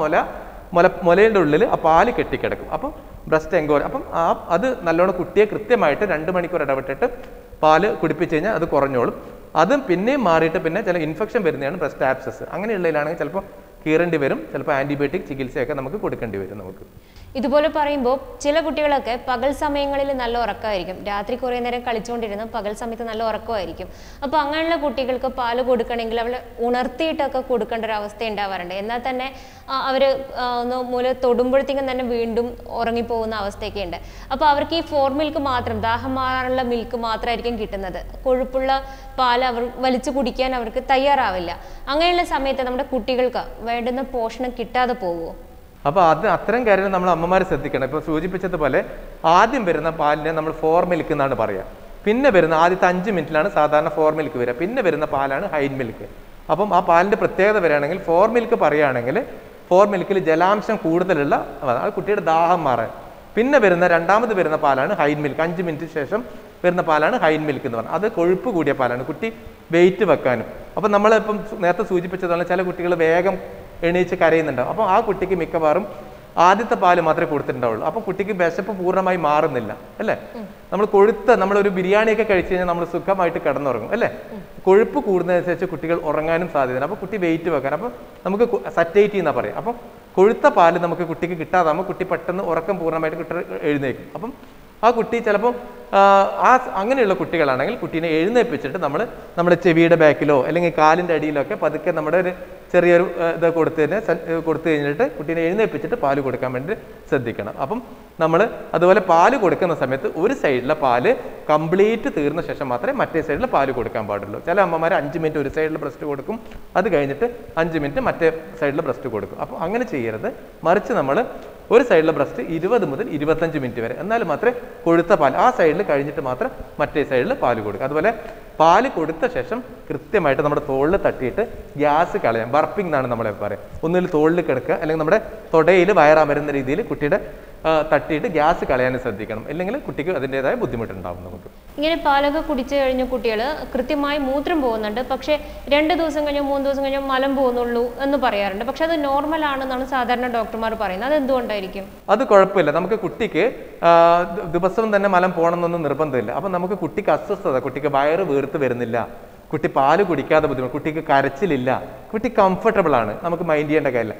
മുലയുടെ ഉള്ളിൽ ആ പാല് കെട്ടിക്കിടക്കും. അപ്പം ബ്രസ്റ്റ് എൻഗോർ. അപ്പം അത് നല്ലോണം കുട്ടിയെ കൃത്യമായിട്ട് 2 മണിക്കൂർ ഇടവിട്ടിട്ട് പാല് കുടിപ്പിച്ച് കഴിഞ്ഞാൽ അത് കുറഞ്ഞോളും. അതും പിന്നെയും മാറിയിട്ട് പിന്നെ ചില ഇൻഫെക്ഷൻ വരുന്നതാണ് ബ്രസ്റ്റ് ആപ്സസ്. അങ്ങനെയുള്ളതിലാണെങ്കിൽ ചിലപ്പോൾ കീറേണ്ടി വരും, ചിലപ്പോൾ ആൻറ്റിബയോട്ടിക് ചികിത്സയൊക്കെ നമുക്ക് കൊടുക്കേണ്ടി വരും. നമുക്ക് ഇതുപോലെ പറയുമ്പോൾ ചില കുട്ടികളൊക്കെ പകൽ സമയങ്ങളിൽ നല്ല ഉറക്കമായിരിക്കും, രാത്രി കുറേ നേരം കളിച്ചുകൊണ്ടിരുന്ന പകൽ സമയത്ത് നല്ല ഉറക്കമായിരിക്കും. അപ്പോൾ അങ്ങനെയുള്ള കുട്ടികൾക്ക് പാല് കൊടുക്കണമെങ്കിൽ അവളെ ഉണർത്തിയിട്ടൊക്കെ കൊടുക്കേണ്ട ഒരു അവസ്ഥ ഉണ്ടാവാറുണ്ട്. എന്നാൽ തന്നെ അവർ ഒന്ന് മൂല തൊടുമ്പോഴത്തേക്കും തന്നെ വീണ്ടും ഉറങ്ങിപ്പോകുന്ന അവസ്ഥയൊക്കെ ഉണ്ട്. അപ്പോൾ അവർക്ക് ഈ ഫോർ മിൽക്ക് മാത്രം, ദാഹം മാറാനുള്ള മിൽക്ക് മാത്രമായിരിക്കും കിട്ടുന്നത്. കൊഴുപ്പുള്ള പാല് അവർ വലിച്ചു കുടിക്കാൻ അവർക്ക് തയ്യാറാവില്ല. അങ്ങനെയുള്ള സമയത്ത് നമ്മുടെ കുട്ടികൾക്ക് വേണ്ടുന്ന പോഷണം കിട്ടാതെ പോകുമോ? അപ്പോൾ അത്തരം കാര്യങ്ങൾ നമ്മൾ അമ്മമാർ ശ്രദ്ധിക്കണം. ഇപ്പോൾ സൂചിപ്പിച്ചതുപോലെ ആദ്യം വരുന്ന പാലിനെ നമ്മൾ ഫോർ മിൽക്ക് എന്നാണ് പറയുക. പിന്നെ വരുന്ന ആദ്യത്തെ 5 മിനിറ്റിലാണ് സാധാരണ ഫോർ മിൽക്ക് വരിക. പിന്നെ വരുന്ന പാലാണ് ഹൈൻ മിൽക്ക്. അപ്പം ആ പാലിൻ്റെ പ്രത്യേകത വരികയാണെങ്കിൽ ഫോർ മിൽക്ക് പറയുകയാണെങ്കിൽ ഫോർ മിൽക്കിൽ ജലാംശം കൂടുതലുള്ള കുട്ടിയുടെ ദാഹം മാറാൻ. പിന്നെ രണ്ടാമത് വരുന്ന പാലാണ് ഹൈൻ മിൽക്ക്. 5 മിനിറ്റിന് ശേഷം വരുന്ന പാലാണ് ഹൈൻ മിൽക്ക് എന്ന് പറഞ്ഞാൽ അത് കൊഴുപ്പ് കൂടിയ പാലാണ്, കുട്ടി വെയിറ്റ് വെക്കാനും. അപ്പം നമ്മളിപ്പം നേരത്തെ സൂചിപ്പിച്ചതാണ് ചില കുട്ടികൾ വേഗം എണീച്ച് കരയുന്നുണ്ടാവും. അപ്പോൾ ആ കുട്ടിക്ക് മിക്കവാറും ആദ്യത്തെ പാല് മാത്രമേ കൊടുത്തിട്ടുണ്ടാവുള്ളൂ. അപ്പോൾ കുട്ടിക്ക് വിശപ്പ് പൂർണ്ണമായി മാറുന്നില്ല അല്ലേ. നമ്മളൊരു ബിരിയാണിയൊക്കെ കഴിച്ചു കഴിഞ്ഞാൽ നമ്മൾ സുഖമായിട്ട് കിടന്നുറങ്ങും അല്ലേ. കൊഴുപ്പ് കൂടുന്നതനുസരിച്ച് കുട്ടികൾ ഉറങ്ങാനും സാധ്യതയുണ്ട്. അപ്പോൾ കുട്ടി വെയിറ്റ് വെക്കാൻ, അപ്പോൾ നമുക്ക് സറ്റേറ്റി എന്നാ പറയാം. അപ്പം കൊഴുത്ത പാല് നമുക്ക് കുട്ടിക്ക് കിട്ടാതാകുമ്പോൾ കുട്ടി പെട്ടെന്ന് ഉറക്കം പൂർണ്ണമായിട്ട് കുട്ടി എഴുന്നേക്കും. അപ്പം ആ കുട്ടി ചിലപ്പോൾ അങ്ങനെയുള്ള കുട്ടികളാണെങ്കിൽ കുട്ടീനെ എഴുന്നേൽപ്പിച്ചിട്ട് നമ്മുടെ ചെവിയുടെ ബാക്കിലോ അല്ലെങ്കിൽ കാലിൻ്റെ അടിയിലോ ഒക്കെ പതുക്കെ നമ്മുടെ ഒരു ചെറിയൊരു ഇത് കൊടുത്തു കഴിഞ്ഞിട്ട് കുട്ടീനെ എഴുന്നേൽപ്പിച്ചിട്ട് പാല് കൊടുക്കാൻ വേണ്ടി ശ്രദ്ധിക്കണം. അപ്പം നമ്മൾ അതുപോലെ പാല് കൊടുക്കുന്ന സമയത്ത് ഒരു സൈഡിലെ പാല് കംപ്ലീറ്റ് തീർന്ന ശേഷം മാത്രമേ മറ്റേ സൈഡിൽ പാല് കൊടുക്കാൻ പാടുള്ളൂ. ചില അമ്മമാർ 5 മിനിറ്റ് ഒരു സൈഡിൽ ബ്രസ്റ്റ് കൊടുക്കും, അത് കഴിഞ്ഞിട്ട് 5 മിനിറ്റ് മറ്റേ സൈഡിൽ ബ്രസ്റ്റ് കൊടുക്കും. അപ്പോൾ അങ്ങനെ ചെയ്യരുത്. മറിച്ച് നമ്മൾ ഒരു സൈഡിലെ ബ്രസ്റ്റ് 20 മുതൽ 25 മിനിറ്റ് വരെ, എന്നാൽ മാത്രമേ കൊഴുത്ത പാൽ ആ സൈഡിൽ കഴിഞ്ഞിട്ട് മാത്രം മറ്റേ സൈഡിൽ പാല് കൊടുക്കുക. അതുപോലെ പാല് കൊടുത്ത ശേഷം കൃത്യമായിട്ട് നമ്മുടെ തോളിൽ തട്ടിയിട്ട് ഗ്യാസ് കളയാം. ബർപ്പിംഗ് എന്നാണ് നമ്മളെ പറയുക. ഒന്നിൽ തോളിൽ കിടക്കുക, അല്ലെങ്കിൽ നമ്മുടെ തൊടയിൽ വയറാമരുന്ന രീതിയിൽ കുട്ടിയുടെ തട്ടിയിട്ട് ഗ്യാസ് കളയാനും ശ്രദ്ധിക്കണം. ഇല്ലെങ്കിൽ കുട്ടിക്ക് അതിൻ്റെതായ ബുദ്ധിമുട്ടുണ്ടാവും. നമുക്ക് ഇങ്ങനെ പാലൊക്കെ കുടിച്ചു കഴിഞ്ഞ കുട്ടികൾ കൃത്യമായി മൂത്രം പോകുന്നുണ്ട്, പക്ഷേ 2 ദിവസം കഴിഞ്ഞോ 3 ദിവസം കഴിഞ്ഞോ മലം പോകുന്നുള്ളൂ എന്ന് പറയാറുണ്ട്. പക്ഷെ അത് നോർമൽ ആണെന്നാണ് സാധാരണ ഡോക്ടർമാർ പറയുന്നത്. അത് എന്തുകൊണ്ടായിരിക്കും? അത് കുഴപ്പമില്ല. നമുക്ക് കുട്ടിക്ക് ദിവസവും തന്നെ മലം പോകണമെന്നൊന്നും നിർബന്ധമില്ല. അപ്പം നമുക്ക് കുട്ടിക്ക് അസ്വസ്ഥത, കുട്ടിക്ക് വയറ് വീർത്ത് വരുന്നില്ല, കുട്ടി പാല് കുടിക്കാതെ ബുദ്ധിമുട്ട്, കുട്ടിക്ക് കരച്ചിലില്ല, കുട്ടി കംഫർട്ടബിൾ ആണ്, നമുക്ക് മൈൻഡ് ചെയ്യേണ്ട കാര്യമില്ല.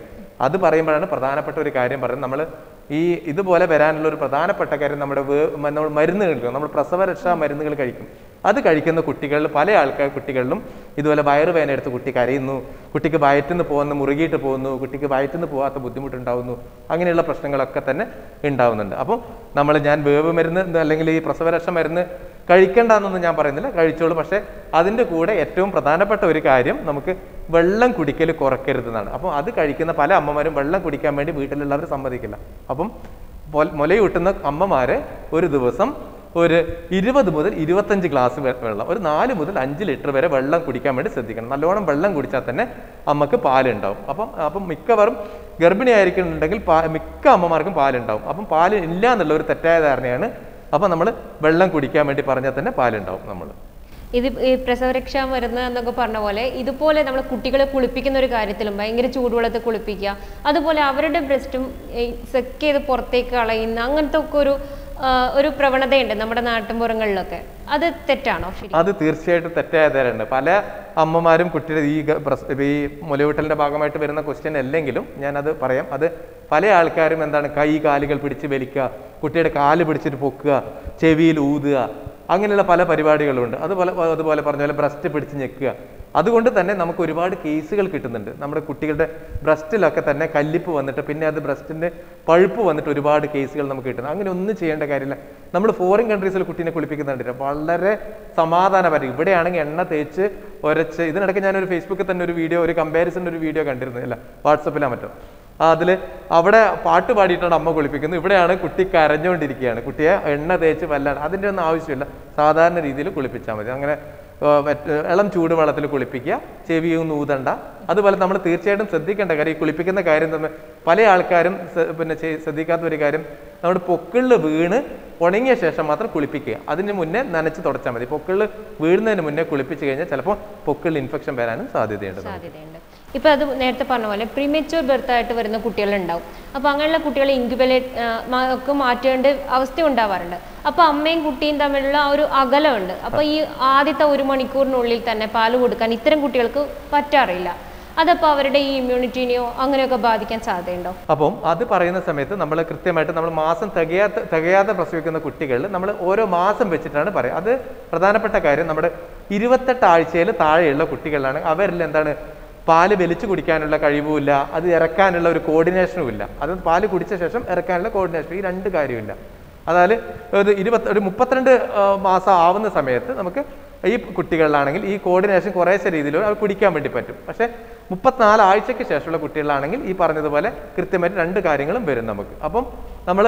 അത് പറയുമ്പോഴാണ് പ്രധാനപ്പെട്ട ഒരു കാര്യം പറയുന്നത്. നമ്മൾ ഈ ഇതുപോലെ വരാനുള്ള ഒരു പ്രധാനപ്പെട്ട കാര്യം നമ്മുടെ നമ്മൾ മരുന്ന് കഴിക്കും, നമ്മൾ പ്രസവരക്ഷാ മരുന്നുകൾ കഴിക്കും. അത് കഴിക്കുന്ന കുട്ടികളിൽ പല കുട്ടികളിലും ഇതുപോലെ വയറുവേദന എടുത്ത് കുട്ടി കരയുന്നു, കുട്ടിക്ക് വയറ്റിന്ന് പോകുന്നു, മുറുകിയിട്ട് പോകുന്നു, കുട്ടിക്ക് വയറ്റിന്ന് പോകാത്ത ബുദ്ധിമുട്ടുണ്ടാവുന്നു, അങ്ങനെയുള്ള പ്രശ്നങ്ങളൊക്കെ തന്നെ ഉണ്ടാവുന്നുണ്ട്. അപ്പം ഞാൻ വേവ് മരുന്ന് അല്ലെങ്കിൽ ഈ പ്രസവരക്ഷ മരുന്ന് കഴിക്കേണ്ടെന്നൊന്നും ഞാൻ പറയുന്നില്ല, കഴിച്ചോളൂ. പക്ഷേ അതിൻ്റെ കൂടെ ഏറ്റവും പ്രധാനപ്പെട്ട ഒരു കാര്യം നമുക്ക് വെള്ളം കുടിക്കൽ കുറയ്ക്കരുതെന്നാണ്. അപ്പം അത് കഴിക്കുന്ന പല അമ്മമാരും വെള്ളം കുടിക്കാൻ വേണ്ടി വീട്ടിലുള്ളവർ സമ്മതിക്കില്ല. അപ്പം മുലയൂട്ടുന്ന അമ്മമാരെ ഒരു ദിവസം ഒരു 20 മുതൽ 25 ഗ്ലാസ് വെള്ളം, ഒരു 4 മുതൽ 5 ലിറ്റർ വരെ വെള്ളം കുടിക്കാൻ വേണ്ടി ശ്രദ്ധിക്കണം. നല്ലോണം വെള്ളം കുടിച്ചാൽ തന്നെ അമ്മക്ക് പാലുണ്ടാവും. അപ്പം മിക്കവാറും ഗർഭിണിയായിരിക്കുന്നുണ്ടെങ്കിൽ മിക്ക അമ്മമാർക്കും പാലുണ്ടാവും. അപ്പം പാല് ഇല്ല എന്നുള്ള ഒരു തെറ്റായ ധാരണയാണ്. അപ്പം നമ്മൾ വെള്ളം കുടിക്കാൻ വേണ്ടി പറഞ്ഞാൽ തന്നെ പാലുണ്ടാവും. നമ്മൾ ഇത് ഈ പ്രസവരക്ഷ മരുന്ന് എന്നൊക്കെ പറഞ്ഞ പോലെ ഇതുപോലെ നമ്മൾ കുട്ടികളെ കുളിപ്പിക്കുന്ന ഒരു കാര്യത്തിലും ഭയങ്കര ചൂടുവെള്ളത്തിൽ കുളിപ്പിക്കുക, അതുപോലെ അവരുടെ ബ്രസ്റ്റും സെക്ക് ചെയ്ത് പുറത്തേക്ക് കളയുന്ന അങ്ങനത്തെ ഒക്കെ ഒരു പ്രവണതയുണ്ട് നമ്മുടെ നാട്ടിൻപുറങ്ങളിലൊക്കെ. അത് തെറ്റാണോ? അത് തീർച്ചയായിട്ടും തെറ്റായ ധാരണ. പല അമ്മമാരും കുട്ടിയുടെ ഈ മുലയൂട്ടലിന്റെ ഭാഗമായിട്ട് വരുന്ന ക്വസ്റ്റ്യൻ അല്ലെങ്കിലും ഞാനത് പറയാം. അത് പല ആൾക്കാരും എന്താണ് കൈ കാലുകൾ പിടിച്ച് വലിക്കുക, കുട്ടിയുടെ കാല് പിടിച്ചിട്ട് പൊക്കുക, ചെവിയിൽ ഊതുക, അങ്ങനെയുള്ള പല പരിപാടികളുണ്ട്. അതുപോലെ പറഞ്ഞ പോലെ ബ്രസ്റ്റ് പിടിച്ച് ഞെക്കുക. അതുകൊണ്ട് തന്നെ നമുക്ക് ഒരുപാട് കേസുകൾ കിട്ടുന്നുണ്ട്. നമ്മുടെ കുട്ടികളുടെ ബ്രസ്റ്റിലൊക്കെ തന്നെ കല്ലിപ്പ് വന്നിട്ട് പിന്നെ അത് ബ്രസ്റ്റിൻ്റെ പഴുപ്പ് വന്നിട്ട് ഒരുപാട് കേസുകൾ നമുക്ക് കിട്ടുന്നത്. അങ്ങനെ ഒന്നും ചെയ്യേണ്ട കാര്യമില്ല. നമ്മൾ ഫോറിൻ കൺട്രീസിൽ കുട്ടീനെ കുളിപ്പിക്കുന്നുണ്ട്, വളരെ സമാധാനപരം. ഇവിടെയാണെങ്കിൽ എണ്ണ തേച്ച് ഒരച്ച്, ഇതിനിടയ്ക്ക് ഞാനൊരു ഫേസ്ബുക്കിൽ തന്നെ ഒരു കമ്പാരിസൺ ഒരു വീഡിയോ കണ്ടിരുന്നു, അല്ല വാട്സപ്പിലാ മറ്റോ. അതിൽ അവിടെ പാട്ട് പാടിയിട്ടാണ് അമ്മ കുളിപ്പിക്കുന്നത്, ഇവിടെയാണ് കുട്ടി കരഞ്ഞുകൊണ്ടിരിക്കുകയാണ്. കുട്ടിയെ എണ്ണ തേച്ച് വല്ലാണ്, അതിൻ്റെ ഒന്നും ആവശ്യമില്ല, സാധാരണ രീതിയിൽ കുളിപ്പിച്ചാൽ മതി. അങ്ങനെ ഇളം ചൂടുവെള്ളത്തിൽ കുളിപ്പിക്കുക, ചെവിയൊന്നും ഊതണ്ട. അതുപോലെ നമ്മൾ തീർച്ചയായിട്ടും ശ്രദ്ധിക്കേണ്ട കാര്യം, ഈ കുളിപ്പിക്കുന്ന കാര്യം തന്നെ പല ആൾക്കാരും പിന്നെ ശ്രദ്ധിക്കാത്ത ഒരു കാര്യം, നമ്മുടെ പൊക്കിളിൽ വീണ് ഉണങ്ങിയ ശേഷം മാത്രം കുളിപ്പിക്കുക. അതിന് മുന്നേ നനച്ച് തുടച്ചാൽ മതി. പൊക്കിളിൽ വീഴുന്നതിന് മുന്നേ കുളിപ്പിച്ച് കഴിഞ്ഞാൽ ചിലപ്പോൾ പൊക്കിളിൽ ഇൻഫെക്ഷൻ വരാനും സാധ്യതയുണ്ട്. ഇപ്പം അത് നേരത്തെ പറഞ്ഞ പോലെ പ്രീമച്യൂർ ബർത്ത് ആയിട്ട് വരുന്ന കുട്ടികളുണ്ടാവും. അപ്പോൾ അങ്ങനെയുള്ള കുട്ടികളെ ഇൻക്യുബേറ്റ് ഒക്കെ മാറ്റേണ്ട അവസ്ഥ ഉണ്ടാവാറുണ്ട്. അപ്പോൾ അമ്മയും കുട്ടിയും തമ്മിലുള്ള ഒരു അകലമുണ്ട്. അപ്പോൾ ഈ ആദ്യത്തെ 1 മണിക്കൂറിനുള്ളിൽ തന്നെ പാല് കൊടുക്കാൻ ഇത്തരം കുട്ടികൾക്ക് പറ്റാറില്ല. അതപ്പോൾ അവരുടെ ഈ ഇമ്മ്യൂണിറ്റിനെയോ അങ്ങനെയൊക്കെ ബാധിക്കാൻ സാധ്യതയുണ്ടോ? അപ്പം അത് പറയുന്ന സമയത്ത് നമ്മൾ കൃത്യമായിട്ട് നമ്മൾ മാസം തികയാതെ പ്രസവിക്കുന്ന കുട്ടികളിൽ നമ്മൾ ഓരോ മാസം വെച്ചിട്ടാണ് പറയുക. അത് പ്രധാനപ്പെട്ട കാര്യം. നമ്മുടെ 28 ആഴ്ചയിൽ താഴെയുള്ള കുട്ടികളാണ്, അവരിൽ എന്താണ് പാല് വലിച്ചു കുടിക്കാനുള്ള കഴിവുമില്ല, അത് ഇറക്കാനുള്ള ഒരു കോർഡിനേഷനും ഇല്ല. അത് പാല് കുടിച്ച ശേഷം ഇറക്കാനുള്ള കോർഡിനേഷൻ, ഈ 2 കാര്യമില്ല. അതായത് ഒരു 32 മാസം ആവുന്ന സമയത്ത് നമുക്ക് ഈ കുട്ടികളിലാണെങ്കിൽ ഈ കോർഡിനേഷൻ കുറേശ്ശെ രീതിയിൽ അത് കുടിക്കാൻ വേണ്ടി പറ്റും. പക്ഷേ 34 ആഴ്ചയ്ക്ക് ശേഷമുള്ള കുട്ടികളാണെങ്കിൽ ഈ പറഞ്ഞതുപോലെ കൃത്യമായിട്ട് 2 കാര്യങ്ങളും വരും നമുക്ക്. അപ്പം നമ്മൾ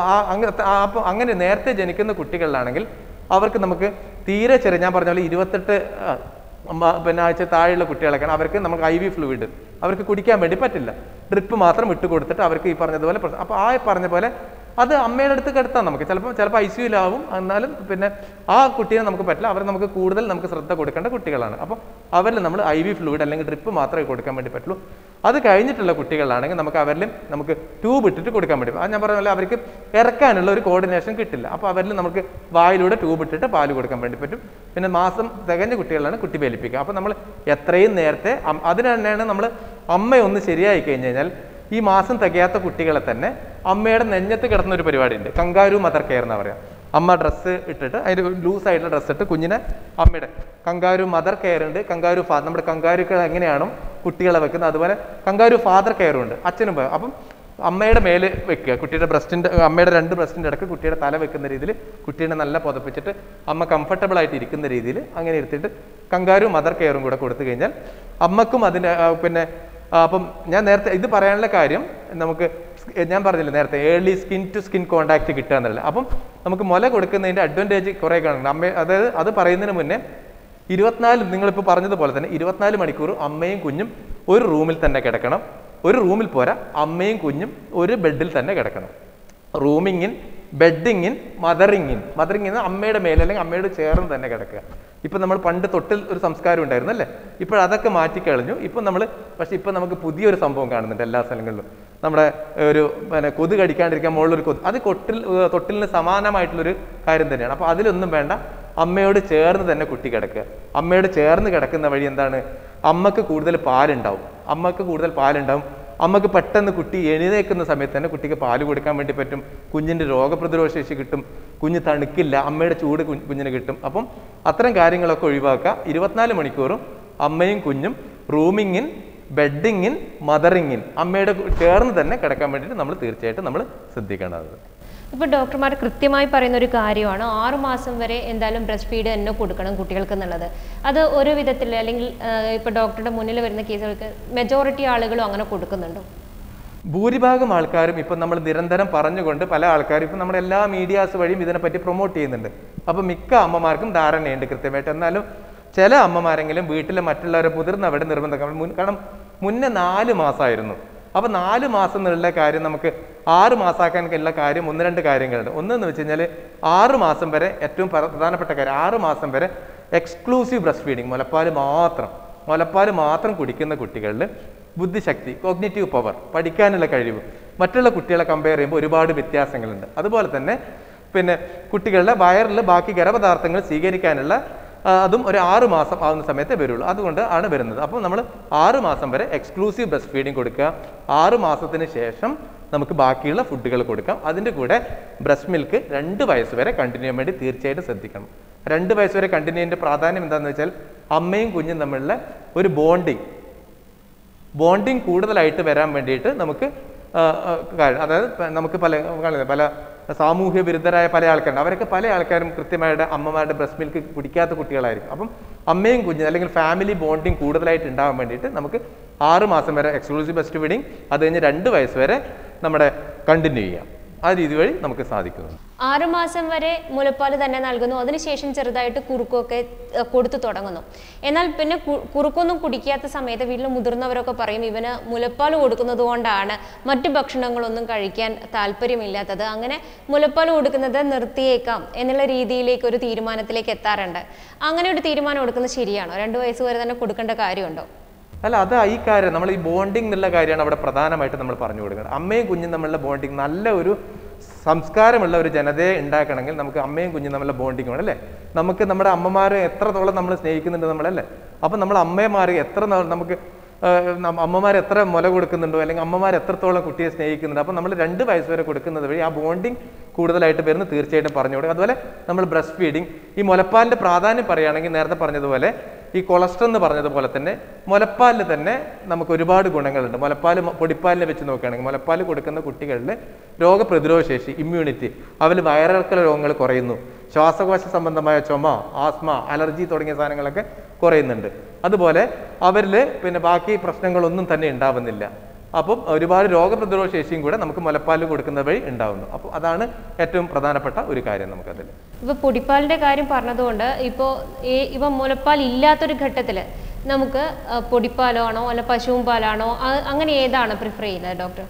അങ്ങനെ നേരത്തെ ജനിക്കുന്ന കുട്ടികളിലാണെങ്കിൽ അവർക്ക് നമുക്ക് തീരെ ചെറിയ, ഞാൻ പറഞ്ഞ പോലെ 28 പിന്നെ ആഴ്ച താഴെയുള്ള കുട്ടികളൊക്കെയാണ്, അവർക്ക് നമുക്ക് IV ഫ്ലൂയിഡ് അവർക്ക് കുടിക്കാൻ വേണ്ടി പറ്റില്ല. ഡ്രിപ്പ് മാത്രം ഇട്ട് കൊടുത്തിട്ട് അവർക്ക് ഈ പറഞ്ഞതുപോലെ പ്രശ്നം. അപ്പോൾ ആ പറഞ്ഞ പോലെ അത് അമ്മയുടെ അടുത്ത് കിടത്താം നമുക്ക്. ചിലപ്പോൾ ICUലാവും, എന്നാലും പിന്നെ ആ കുട്ടീനെ നമുക്ക് പറ്റില്ല. അവർ നമുക്ക് കൂടുതൽ ശ്രദ്ധ കൊടുക്കേണ്ട കുട്ടികളാണ്. അപ്പോൾ അവരിൽ നമ്മൾ IV ഫ്ലൂയിഡ് അല്ലെങ്കിൽ ഡ്രിപ്പ് മാത്രമേ കൊടുക്കാൻ വേണ്ടി പറ്റുള്ളൂ. അത് കഴിഞ്ഞിട്ടുള്ള കുട്ടികളാണെങ്കിൽ അവരിലും നമുക്ക് ട്യൂബ് ഇട്ടിട്ട് കൊടുക്കാൻ വേണ്ടി. അത് ഞാൻ പറഞ്ഞ പോലെ അവർക്ക് ഇറക്കാനുള്ള ഒരു കോർഡിനേഷൻ കിട്ടില്ല. അപ്പോൾ അവരിൽ നമുക്ക് വായിലൂടെ ട്യൂബ് ഇട്ടിട്ട് പാല് കൊടുക്കാൻ വേണ്ടി പറ്റും. പിന്നെ മാസം തികഞ്ഞ കുട്ടികളാണ് കുട്ടി വലിപ്പിക്കുക. അപ്പോൾ നമ്മൾ എത്രയും നേരത്തെ അതിന് തന്നെയാണ് നമ്മൾ അമ്മയൊന്ന് ശരിയായി കഴിഞ്ഞ് കഴിഞ്ഞാൽ ഈ മാസം തികയാത്ത കുട്ടികളെ തന്നെ അമ്മയുടെ നെഞ്ഞത്ത് കിടന്ന ഒരു പരിപാടിയുണ്ട്, കങ്കാരു മദർ കെയർ എന്ന് പറയാം. അമ്മ ഡ്രസ്സ് ഇട്ടിട്ട് അതിന് ലൂസായിട്ടുള്ള ഡ്രസ്സ് ഇട്ട് കുഞ്ഞിനെ അമ്മയുടെ കങ്കാരു മദർ കെയർ ഉണ്ട്, കങ്കാരു ഫാദർ, നമ്മുടെ കങ്കാരുക്കൾ എങ്ങനെയാണോ കുട്ടികളെ വെക്കുന്നത് അതുപോലെ കങ്കാരു ഫാദർ കെയറും ഉണ്ട്, അച്ഛനും. അപ്പം അമ്മയുടെ മേല് വെക്കുക, കുട്ടിയുടെ അമ്മയുടെ 2 ബ്രസ്റ്റിൻ്റെ ഇടയ്ക്ക് കുട്ടിയുടെ തല വെക്കുന്ന രീതിയിൽ കുട്ടീനെ നല്ല പുതപ്പിച്ചിട്ട് അമ്മ കംഫർട്ടബിൾ ആയിട്ട് ഇരിക്കുന്ന രീതിയിൽ അങ്ങനെ ഇരുത്തിയിട്ട് കങ്കാരു മദർ കെയറും കൂടെ കൊടുത്തു കഴിഞ്ഞാൽ അമ്മക്കും അതിൻ്റെ പിന്നെ അപ്പം ഞാൻ നേരത്തെ ഇത് പറയാനുള്ള കാര്യം, നമുക്ക് ഞാൻ പറഞ്ഞില്ല നേരത്തെ early skin to skin contact കിട്ടുക എന്നല്ല. അപ്പം നമുക്ക് മുല കൊടുക്കുന്നതിൻ്റെ അഡ്വാൻറ്റേജ് കുറേ കാണുന്നുണ്ട്. അതായത് അത് പറയുന്നതിന് മുന്നേ 24, നിങ്ങളിപ്പോൾ പറഞ്ഞതുപോലെ തന്നെ 24 മണിക്കൂർ അമ്മയും കുഞ്ഞും ഒരു റൂമിൽ തന്നെ കിടക്കണം. ഒരു റൂമിൽ പോരാ, അമ്മയും കുഞ്ഞും ഒരു ബെഡിൽ തന്നെ കിടക്കണം. റൂമിങ്ങിൻ, ബെഡിങ്ങിൻ, മദറിങ്ങിൻ അമ്മയുടെ മേലെ അല്ലെങ്കിൽ അമ്മയോട് ചേർന്ന് തന്നെ കിടക്കുക. ഇപ്പം നമ്മൾ പണ്ട് തൊട്ടിൽ ഒരു സംസ്കാരം ഉണ്ടായിരുന്നു അല്ലേ, ഇപ്പോൾ അതൊക്കെ മാറ്റിക്കളഞ്ഞു. പക്ഷെ ഇപ്പം നമുക്ക് പുതിയൊരു സംഭവം കാണുന്നുണ്ട് എല്ലാ സ്ഥലങ്ങളിലും. നമ്മുടെ ഒരു പിന്നെ കൊതു കടിക്കാണ്ടിരിക്കാൻ മുകളിലൊരു കൊതു, അത് തൊട്ടിലിന് സമാനമായിട്ടുള്ളൊരു കാര്യം തന്നെയാണ്. അപ്പോൾ അതിലൊന്നും വേണ്ട, അമ്മയോട് ചേർന്ന് തന്നെ കുട്ടി കിടക്കുക. അമ്മയോട് ചേർന്ന് കിടക്കുന്ന വഴി എന്താണ്, അമ്മക്ക് കൂടുതൽ പാലുണ്ടാവും. അമ്മക്ക് പെട്ടെന്ന് കുട്ടി എഴുന്നേൽക്കുന്ന സമയത്ത് തന്നെ കുട്ടിക്ക് പാല് കൊടുക്കാൻ വേണ്ടി പറ്റും, കുഞ്ഞിൻ്റെ രോഗപ്രതിരോധ ശേഷി കിട്ടും, കുഞ്ഞ് തണുക്കില്ല, അമ്മയുടെ ചൂട് കുഞ്ഞിന് കിട്ടും. അപ്പം അത്തരം കാര്യങ്ങളൊക്കെ ഒഴിവാക്കുക. 24 മണിക്കൂറും അമ്മയും കുഞ്ഞും rooming in, bedding in, mothering in, അമ്മയുടെ ചേർന്ന് തന്നെ കിടക്കാൻ വേണ്ടിയിട്ട് നമ്മൾ തീർച്ചയായിട്ടും നമ്മൾ ശ്രദ്ധിക്കേണ്ടത്. ഇപ്പോൾ ഡോക്ടർമാർ കൃത്യമായി പറയുന്ന ഒരു കാര്യമാണ് 6 മാസം വരെ എന്തായാലും ബ്രസ്റ്റ് ഫീഡ് തന്നെ കൊടുക്കണം കുട്ടികൾക്ക് എന്നുള്ളത്. അത് ഒരു വിധത്തിൽ അല്ലെങ്കിൽ ഇപ്പോൾ ഡോക്ടറുടെ മുന്നിൽ വരുന്ന കേസുകൾക്ക് മെജോറിറ്റി ആളുകളും അങ്ങനെ കൊടുക്കുന്നുണ്ടോ? ഭൂരിഭാഗം ആൾക്കാരും ഇപ്പം നമ്മൾ നിരന്തരം പറഞ്ഞുകൊണ്ട് പല ആൾക്കാരും ഇപ്പം നമ്മുടെ എല്ലാ മീഡിയാസ് വഴിയും ഇതിനെപ്പറ്റി പ്രൊമോട്ട് ചെയ്യുന്നുണ്ട്. അപ്പം മിക്ക അമ്മമാർക്കും ധാരണയുണ്ട് കൃത്യമായിട്ട്. എന്നാലും ചില അമ്മമാരെങ്കിലും വീട്ടിലെ മറ്റുള്ളവരെ മുതിർന്നവരുടെ നിർബന്ധം, കാരണം മുന്നേ 4 മാസമായിരുന്നു. അപ്പോൾ 4 മാസം എന്നുള്ള കാര്യം നമുക്ക് 6 മാസമാക്കാൻ ഉള്ള കാര്യം 1-2 കാര്യങ്ങളുണ്ട്. ഒന്നെന്ന് വെച്ച് കഴിഞ്ഞാൽ 6 മാസം വരെ ഏറ്റവും പ്രധാനപ്പെട്ട കാര്യം, 6 മാസം വരെ എക്സ്ക്ലൂസീവ് ബ്രസ്റ്റ് ഫീഡിങ്, മുലപ്പാൽ മാത്രം കുടിക്കുന്ന കുട്ടികളിൽ ബുദ്ധിശക്തി, കോഗ്നിറ്റീവ് പവർ, പഠിക്കാനുള്ള കഴിവ് മറ്റുള്ള കുട്ടികളെ കമ്പയർ ചെയ്യുമ്പോൾ ഒരുപാട് വ്യത്യാസങ്ങളുണ്ട്. അതുപോലെ തന്നെ പിന്നെ കുട്ടികളുടെ വയറിൽ ബാക്കി ഖരപദാർത്ഥങ്ങൾ സ്വീകരിക്കാനുള്ള അതും ഒരു 6 മാസം ആവുന്ന സമയത്തേ വരുള്ളൂ. അതുകൊണ്ട് ആണ് വരുന്നത്. അപ്പോൾ നമ്മൾ 6 മാസം വരെ എക്സ്ക്ലൂസീവ് ബ്രസ്റ്റ് ഫീഡിങ് കൊടുക്കുക. 6 മാസത്തിന് ശേഷം നമുക്ക് ബാക്കിയുള്ള ഫുഡുകൾ കൊടുക്കാം. അതിൻ്റെ കൂടെ ബ്രസ്റ്റ് മിൽക്ക് 2 വയസ്സ് വരെ കണ്ടിന്യൂ ചെയ്യാൻ വേണ്ടി തീർച്ചയായിട്ടും ശ്രദ്ധിക്കണം. 2 വയസ്സ് വരെ കണ്ടിന്യൂ ചെയ്യുന്നതിൻ്റെ പ്രാധാന്യം എന്താണെന്ന് വെച്ചാൽ അമ്മയും കുഞ്ഞും തമ്മിലുള്ള ഒരു ബോണ്ടിങ് കൂടുതലായിട്ട് വരാൻ വേണ്ടിയിട്ട് നമുക്ക് അതായത് നമുക്ക് പല സാമൂഹ്യ വിരുദ്ധരായ പല ആൾക്കാരുണ്ട്. അവരൊക്കെ പല ആൾക്കാരും കൃത്യമായിട്ട് അമ്മമാരുടെ ബ്രസ്റ്റ് മിൽക്ക് കുടിക്കാത്ത കുട്ടികളായിരിക്കും. അപ്പം അമ്മയും കുഞ്ഞും അല്ലെങ്കിൽ ഫാമിലി ബോണ്ടിങ് കൂടുതലായിട്ട് ഉണ്ടാകാൻ വേണ്ടിയിട്ട് നമുക്ക് 6 മാസം വരെ എക്സ്ക്ലൂസീവ് ബ്രസ്റ്റ് ഫീഡിങ്, അത് കഴിഞ്ഞ് 2 വയസ്സ് വരെ നമ്മുടെ കണ്ടിന്യൂ ചെയ്യാം. ആ രീതി വഴി നമുക്ക് സാധിക്കുന്നു. 6 മാസം വരെ മുലപ്പാൽ തന്നെ നൽകുന്നു, അതിനുശേഷം ചെറുതായിട്ട് കുറുക്കൊക്കെ കൊടുത്തു തുടങ്ങുന്നു. എന്നാൽ പിന്നെ കുറുക്കൊന്നും കുടിക്കാത്ത സമയത്ത് വീട്ടിൽ മുതിർന്നവരൊക്കെ പറയും ഇവന് മുലപ്പാൽ കൊടുക്കുന്നത് കൊണ്ടാണ് മറ്റു ഭക്ഷണങ്ങളൊന്നും കഴിക്കാൻ താല്പര്യമില്ലാത്തത്, അങ്ങനെ മുലപ്പാൽ കൊടുക്കുന്നത് നിർത്തിയേക്കാം എന്നുള്ള രീതിയിലേക്ക് ഒരു തീരുമാനത്തിലേക്ക് എത്താറുണ്ട്. അങ്ങനെ ഒരു തീരുമാനം എടുക്കുന്നത് ശരിയാണോ? 2 വയസ്സ് വരെ തന്നെ കൊടുക്കേണ്ട കാര്യമുണ്ടോ? അല്ല, അത് ഈ കാര്യം നമ്മൾ ഈ ബോണ്ടിങ് എന്നുള്ള കാര്യമാണ് അവിടെ പ്രധാനമായിട്ട് നമ്മൾ പറഞ്ഞു കൊടുക്കുന്നത്. അമ്മയും കുഞ്ഞും തമ്മിലുള്ള ബോണ്ടിങ്, നല്ല ഒരു സംസ്കാരമുള്ള ഒരു ജനതയെ ഉണ്ടാക്കണമെങ്കിൽ നമുക്ക് അമ്മയും കുഞ്ഞും തമ്മിലുള്ള ബോണ്ടിങ് വേണം, അല്ലേ? നമുക്ക് നമ്മുടെ അമ്മമാരെ എത്രത്തോളം നമ്മൾ സ്നേഹിക്കുന്നുണ്ട് നമ്മളല്ലേ? അപ്പം നമ്മൾ അമ്മമാർ നമുക്ക് അമ്മമാർ എത്ര മുല കൊടുക്കുന്നുണ്ടോ, അല്ലെങ്കിൽ അമ്മമാർ എത്രത്തോളം കുട്ടിയെ സ്നേഹിക്കുന്നുണ്ട്. അപ്പം നമ്മൾ 2 വയസ്സ് വരെ കൊടുക്കുന്നത് വഴി ആ ബോണ്ടിങ് കൂടുതലായിട്ട് വരുന്നത് തീർച്ചയായിട്ടും പറഞ്ഞു കൊടുക്കും. അതുപോലെ നമ്മൾ ബ്രസ്റ്റ് ഫീഡിങ്, ഈ മുലപ്പാലിൻ്റെ പ്രാധാന്യം പറയുകയാണെങ്കിൽ നേരത്തെ പറഞ്ഞതുപോലെ ഈ കൊളസ്ട്രോൾ എന്ന് പറഞ്ഞതുപോലെ തന്നെ മുലപ്പാലിൽ തന്നെ നമുക്ക് ഒരുപാട് ഗുണങ്ങളുണ്ട്. പൊടിപ്പാലിനെ വെച്ച് നോക്കുകയാണെങ്കിൽ മുലപ്പാൽ കൊടുക്കുന്ന കുട്ടികളിൽ രോഗപ്രതിരോധ ശേഷി, ഇമ്മ്യൂണിറ്റി, അവരിൽ വയറിളക്കൽ രോഗങ്ങൾ കുറയുന്നു, ശ്വാസകോശ സംബന്ധമായ ചുമ, ആസ്മ, അലർജി തുടങ്ങിയ സാധനങ്ങളൊക്കെ കുറയുന്നുണ്ട്. അതുപോലെ അവരിൽ പിന്നെ ബാക്കി പ്രശ്നങ്ങളൊന്നും തന്നെ ഉണ്ടാവുന്നില്ല. അപ്പം ഒരുപാട് രോഗപ്രതിരോധ ശേഷിയും കൂടെ നമുക്ക് മുലപ്പാൽ കൊടുക്കുന്ന വഴി ഉണ്ടാവുന്നു. അപ്പോൾ അതാണ് ഏറ്റവും പ്രധാനപ്പെട്ട ഒരു കാര്യം നമുക്കതിൽ. ഇപ്പോൾ പൊടിപ്പാലിൻ്റെ കാര്യം പറഞ്ഞതുകൊണ്ട് ഇപ്പോൾ ഇവ മുലപ്പാൽ ഇല്ലാത്തൊരു ഘട്ടത്തിൽ നമുക്ക് പൊടിപ്പാലാണോ അല്ല പശുവും പാലാണോ, അങ്ങനെ ഏതാണ് പ്രിഫർ ചെയ്യുന്നത് ഡോക്ടർ?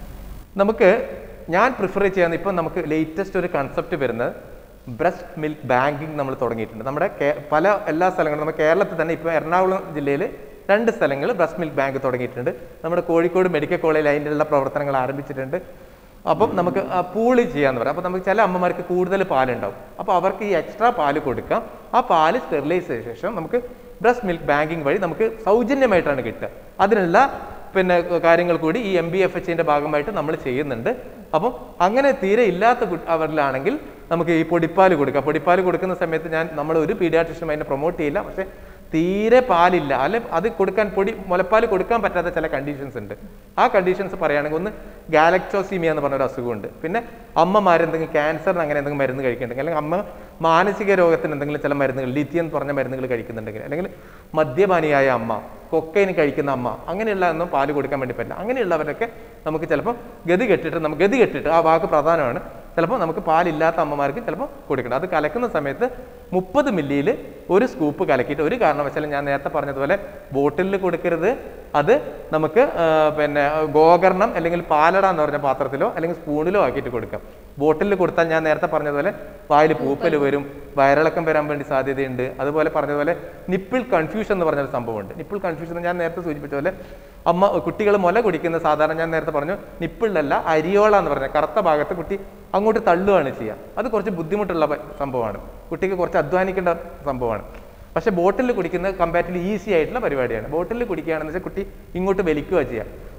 ഞാൻ പ്രിഫർ ചെയ്യുന്നത് ഇപ്പം നമുക്ക് ലേറ്റസ്റ്റ് ഒരു കൺസെപ്റ്റ് വരുന്നത് ബ്രസ്റ്റ് മിൽക്ക് ബാങ്കിങ് നമ്മൾ തുടങ്ങിയിട്ടുണ്ട്. നമ്മുടെ എല്ലാ സ്ഥലങ്ങളും, നമ്മുടെ കേരളത്തിൽ തന്നെ ഇപ്പോൾ എറണാകുളം ജില്ലയിൽ 2 സ്ഥലങ്ങൾ ബ്രസ്റ്റ് മിൽക്ക് ബാങ്ക് തുടങ്ങിയിട്ടുണ്ട്. നമ്മുടെ കോഴിക്കോട് മെഡിക്കൽ കോളേജിൽ അതിൻ്റെ പ്രവർത്തനങ്ങൾ ആരംഭിച്ചിട്ടുണ്ട്. അപ്പം നമുക്ക് പൂളി ചെയ്യാന്ന് പറയാം. അപ്പോൾ നമുക്ക് ചില അമ്മമാർക്ക് കൂടുതൽ പാലുണ്ടാവും, അപ്പോൾ അവർക്ക് ഈ എക്സ്ട്രാ പാല് കൊടുക്കാം. ആ പാല് സ്റ്റെറിലൈസ് ചെയ്ത ശേഷം നമുക്ക് ബ്രസ്റ്റ് മിൽക്ക് ബാങ്കിങ് വഴി നമുക്ക് സൗജന്യമായിട്ടാണ് കിട്ടുക. അതിനുള്ള കാര്യങ്ങൾ കൂടി ഈ MBFHന്റെ ഭാഗമായിട്ട് നമ്മൾ ചെയ്യുന്നുണ്ട്. അപ്പം അങ്ങനെ തീരെ ഇല്ലാത്ത അവരിലാണെങ്കിൽ നമുക്ക് ഈ പൊടിപ്പാൽ കൊടുക്കാം. പൊടിപ്പാൽ കൊടുക്കുന്ന സമയത്ത് നമ്മൾ ഒരു പീഡിയാട്രിഷ്യനും അതിനെ പ്രൊമോട്ട് ചെയ്യില്ല. പക്ഷേ തീരെ പാലില്ല, അല്ലെ അത് മുലപ്പാൽ കൊടുക്കാൻ പറ്റാത്ത ചില കണ്ടീഷൻസ് ഉണ്ട്. ആ കണ്ടീഷൻസ് പറയുകയാണെങ്കിൽ ഒന്ന് ഗാലക്ടോസീമിയ എന്ന് പറഞ്ഞൊരു അസുഖമുണ്ട്. പിന്നെ അമ്മമാരെന്തെങ്കിലും ക്യാൻസറിന് അങ്ങനെ എന്തെങ്കിലും മരുന്ന് കഴിക്കുന്നുണ്ടെങ്കിൽ, അല്ലെങ്കിൽ അമ്മ മാനസിക രോഗത്തിന് എന്തെങ്കിലും ചില മരുന്നുകൾ, ലിഥിയം എന്ന് പറഞ്ഞ മരുന്നുകൾ കഴിക്കുന്നുണ്ടെങ്കിൽ, അല്ലെങ്കിൽ മദ്യപാനിയായ അമ്മ, കൊക്കൈൻ കഴിക്കുന്ന അമ്മ, അങ്ങനെയുള്ള ഒന്നും പാല് കൊടുക്കാൻ വേണ്ടി പറ്റില്ല. അങ്ങനെയുള്ളവരൊക്കെ നമുക്ക് ചിലപ്പോൾ ഗതി കെട്ടിട്ട് ആ വാക്ക് പ്രധാനമാണ്. ചിലപ്പോൾ നമുക്ക് പാലില്ലാത്ത അമ്മമാർക്ക് ചിലപ്പോൾ കൊടുക്കണം. അത് കലക്കുന്ന സമയത്ത് 30 മില്ലിയിൽ 1 സ്കൂപ്പ് കലക്കിയിട്ട്, ഒരു കാരണവശാലും ഞാൻ നേരത്തെ പറഞ്ഞതുപോലെ ബോട്ടിലിൽ കൊടുക്കരുത്. അത് നമുക്ക് ഗോകർണം അല്ലെങ്കിൽ പാലട എന്ന് പറഞ്ഞ പാത്രത്തിലോ അല്ലെങ്കിൽ സ്പൂണിലോ ആക്കിയിട്ട് കൊടുക്കാം. ബോട്ടിലിൽ കൊടുത്താൽ ഞാൻ നേരത്തെ പറഞ്ഞതുപോലെ വായിൽ പൂപ്പൽ വരും, വയറിളക്കം വരാൻ വേണ്ടി സാധ്യതയുണ്ട്. അതുപോലെ പറഞ്ഞതുപോലെ നിപ്പിൾ കൺഫ്യൂഷൻ എന്ന് പറഞ്ഞൊരു സംഭവമുണ്ട്. നിപ്പിൾ കൺഫ്യൂഷൻ ഞാൻ നേരത്തെ സൂചിപ്പിച്ച പോലെ കുട്ടികൾ മുല കുടിക്കുന്ന സാധാരണ ഞാൻ നേരത്തെ പറഞ്ഞു നിപ്പിളിലല്ല, അരിയോള എന്ന് പറഞ്ഞ കറുത്ത ഭാഗത്ത് കുട്ടി അങ്ങോട്ട് തള്ളുകയാണ് ചെയ്യുക. അത് കുറച്ച് ബുദ്ധിമുട്ടുള്ള സംഭവമാണ്, കുട്ടിക്ക് കുറച്ച് അധ്വാനിക്കേണ്ട സംഭവമാണ്. പക്ഷേ ബോട്ടിൽ കുടിക്കുന്നത് കമ്പാരിറ്റീവ്ലി ഈസി ആയിട്ടുള്ള പരിപാടിയാണ്. ബോട്ടിൽ കുടിക്കുകയാണെന്ന് വെച്ചാൽ കുട്ടി ഇങ്ങോട്ട് വലിക്കുക ചെയ്യുക.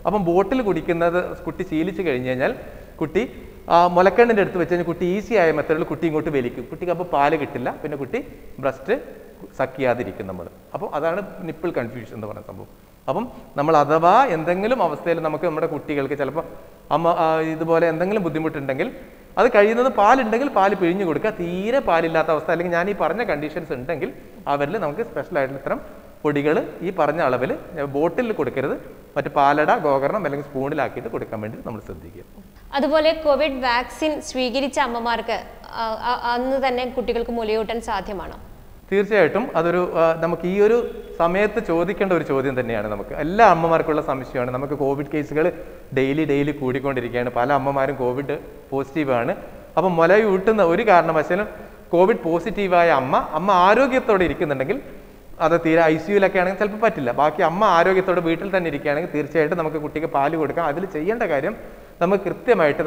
അപ്പം ബോട്ടിൽ കുടിക്കുന്നത് കുട്ടി ശീലിച്ച് കഴിഞ്ഞ് കഴിഞ്ഞാൽ കുട്ടി മുലക്കണ്ണിൻ്റെ അടുത്ത് വെച്ച് കഴിഞ്ഞാൽ കുട്ടി ഈസി ആയ മെത്തേഡിൽ കുട്ടി ഇങ്ങോട്ട് വലിക്കും. കുട്ടിക്ക് അപ്പോൾ പാല് കിട്ടില്ല, പിന്നെ കുട്ടി ബ്രസ്റ്റ് സക്ക് ചെയ്യാതിരിക്കും നമ്മൾ. അപ്പോൾ അതാണ് നിപ്പിൾ കൺഫ്യൂഷൻ എന്ന് പറയുന്ന സംഭവം. അപ്പം നമ്മൾ അഥവാ എന്തെങ്കിലും അവസ്ഥയിൽ നമുക്ക് നമ്മുടെ കുട്ടികൾക്ക് ചിലപ്പോൾ ഇതുപോലെ എന്തെങ്കിലും ബുദ്ധിമുട്ടുണ്ടെങ്കിൽ അത് കഴിയുന്നത് പാലുണ്ടെങ്കിൽ പാല് പിഴിഞ്ഞു കൊടുക്കുക. തീരെ പാലില്ലാത്ത അവസ്ഥ അല്ലെങ്കിൽ ഞാൻ ഈ പറഞ്ഞ കണ്ടീഷൻസ് ഉണ്ടെങ്കിൽ അവരിൽ നമുക്ക് സ്പെഷ്യലായിട്ടുള്ള ഇത്തരം പൊടികൾ ഈ പറഞ്ഞ അളവിൽ ബോട്ടിൽ കൊടുക്കരുത്, മറ്റ് പാലട, ഗോകർണം അല്ലെങ്കിൽ സ്പൂണിലാക്കിയിട്ട് കൊടുക്കാൻ വേണ്ടി നമ്മൾ ശ്രദ്ധിക്കുക. അതുപോലെ കോവിഡ് വാക്സിൻ സ്വീകരിച്ച അമ്മമാർക്ക് അന്ന് തന്നെ കുട്ടികൾക്ക് മുലയൂട്ടാൻ സാധ്യമാണോ? തീർച്ചയായിട്ടും അതൊരു നമുക്ക് ഈ ഒരു സമയത്ത് ചോദിക്കേണ്ട ഒരു ചോദ്യം തന്നെയാണ്. നമുക്ക് എല്ലാ അമ്മമാർക്കുള്ള സംശയമാണ്. നമുക്ക് കോവിഡ് കേസുകൾ ഡെയിലി കൂടിക്കൊണ്ടിരിക്കുകയാണ്. പല അമ്മമാരും കോവിഡ് പോസിറ്റീവാണ്. അപ്പം മുലയൂട്ടുന്ന ഒരു കാരണവശാലും കോവിഡ് പോസിറ്റീവായ അമ്മ ആരോഗ്യത്തോടെ ഇരിക്കുന്നുണ്ടെങ്കിൽ അത് തീരെ ICUലൊക്കെ ആണെങ്കിൽ ചിലപ്പോൾ പറ്റില്ല. ബാക്കി അമ്മ ആരോഗ്യത്തോടെ വീട്ടിൽ തന്നെ ഇരിക്കുകയാണെങ്കിൽ തീർച്ചയായിട്ടും നമുക്ക് കുട്ടിക്ക് പാല് കൊടുക്കാം. അതിൽ ചെയ്യേണ്ട കാര്യം നമുക്ക് കൃത്യമായിട്ട്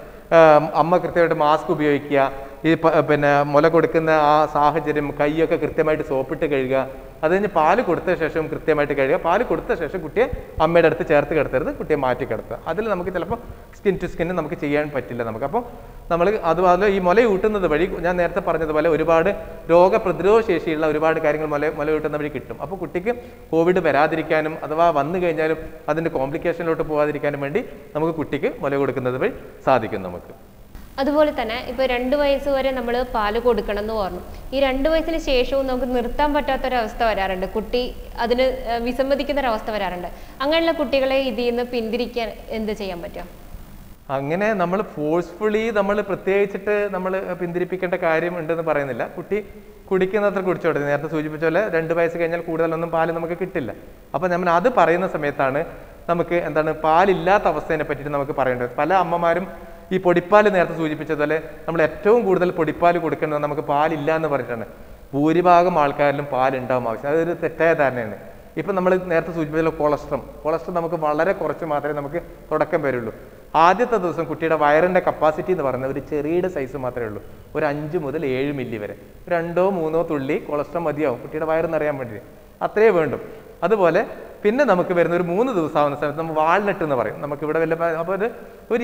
അമ്മ കൃത്യമായിട്ട് മാസ്ക് ഉപയോഗിക്കുക, ഈ പിന്നെ മുല കൊടുക്കുന്ന ആ സാഹചര്യം കൈയൊക്കെ കൃത്യമായിട്ട് സോപ്പിട്ട് കഴുകുക, അത് കഴിഞ്ഞ് പാല് കൊടുത്ത ശേഷം കൃത്യമായിട്ട് കഴുകുക. പാല് കൊടുത്ത ശേഷം കുട്ടിയെ അമ്മയുടെ അടുത്ത് ചേർത്ത് കിടത്തരുത്, കുട്ടിയെ മാറ്റി കിടത്തുക. അതിൽ നമുക്ക് ചിലപ്പോൾ സ്കിൻ ടു സ്കിൻ നമുക്ക് ചെയ്യാൻ പറ്റില്ല നമുക്ക്. അപ്പോൾ നമ്മൾ അതുപോലെ ഈ മുലയൂട്ടുന്നത് വഴി ഞാൻ നേരത്തെ പറഞ്ഞതുപോലെ ഒരുപാട് രോഗപ്രതിരോധ ശേഷിയുള്ള ഒരുപാട് കാര്യങ്ങൾ മുലയൂട്ടുന്ന വഴി കിട്ടും. അപ്പോൾ കുട്ടിക്ക് കോവിഡ് വരാതിരിക്കാനും അഥവാ വന്നു കഴിഞ്ഞാലും അതിൻ്റെ കോംപ്ലിക്കേഷനിലോട്ട് പോകാതിരിക്കാനും വേണ്ടി നമുക്ക് കുട്ടിക്ക് മുല കൊടുക്കുന്നത് വഴി സാധിക്കും നമുക്ക്. അതുപോലെ തന്നെ ഇപ്പോൾ 2 വയസ്സ് വരെ നമ്മൾ പാല് കൊടുക്കണം എന്ന് പറഞ്ഞു. ഈ 2 വയസ്സിന് ശേഷവും നമുക്ക് നിർത്താൻ പറ്റാത്തൊരവസ്ഥ വരാറുണ്ട്, കുട്ടി അതിന് വിസമ്മതിക്കുന്ന ഒരവസ്ഥ വരാറുണ്ട്. അങ്ങനെയുള്ള കുട്ടികളെ ഇതിൽ നിന്ന് പിന്തിരിക്കാൻ എന്ത് ചെയ്യാൻ പറ്റും? അങ്ങനെ നമ്മൾ ഫോഴ്സ്ഫുള്ളി പ്രത്യേകിച്ചിട്ട് നമ്മൾ പിന്തിരിപ്പിക്കേണ്ട കാര്യം ഉണ്ടെന്ന് പറയുന്നില്ല. കുട്ടി കുടിക്കുന്നത്ര കുടിച്ചോട്ടെ. നേരത്തെ സൂചിപ്പിച്ച പോലെ 2 വയസ്സ് കഴിഞ്ഞാൽ കൂടുതലൊന്നും പാല് നമുക്ക് കിട്ടില്ല. അപ്പം നമ്മൾ അത് പറയുന്ന സമയത്താണ് നമുക്ക് പാലില്ലാത്ത അവസ്ഥയെ പറ്റിയിട്ട് നമുക്ക് പറയേണ്ടത്. പല അമ്മമാരും ഈ പൊടിപ്പാല് നേരത്തെ സൂചിപ്പിച്ചതുപോലെ നമ്മൾ ഏറ്റവും കൂടുതൽ പൊടിപ്പാല് കൊടുക്കുന്നത് നമുക്ക് പാലില്ല എന്ന് പറഞ്ഞിട്ടാണ്. ഭൂരിഭാഗം ആൾക്കാരിലും പാലുണ്ടാവും ആവശ്യം. അതൊരു തെറ്റായ ധാരണയാണ്. ഇപ്പം നമ്മൾ നേരത്തെ സൂചിപ്പിച്ചല്ലോ കൊളസ്ട്രോൾ നമുക്ക് വളരെ കുറച്ച് മാത്രമേ നമുക്ക് തുടക്കം വരുള്ളൂ. ആദ്യത്തെ ദിവസം കുട്ടിയുടെ വയറിൻ്റെ കപ്പാസിറ്റി എന്ന് പറയുന്നത് ഒരു ചെറിയുടെ സൈസ് മാത്രമേ ഉള്ളൂ. ഒരു 5 മുതൽ 7 മില്ലി വരെ 2-3 തുള്ളി കൊളസ്ട്രോൾ മതിയാവും കുട്ടിയുടെ വയറെന്നറിയാൻ വേണ്ടി, അത്രയേ വേണ്ടു. അതുപോലെ പിന്നെ നമുക്ക് വരുന്ന ഒരു 3 ദിവസമാവുന്ന സമയത്ത് നമ്മൾ വാൾനട്ട് എന്ന് പറയും. നമുക്കിവിടെ അപ്പോൾ ഒരു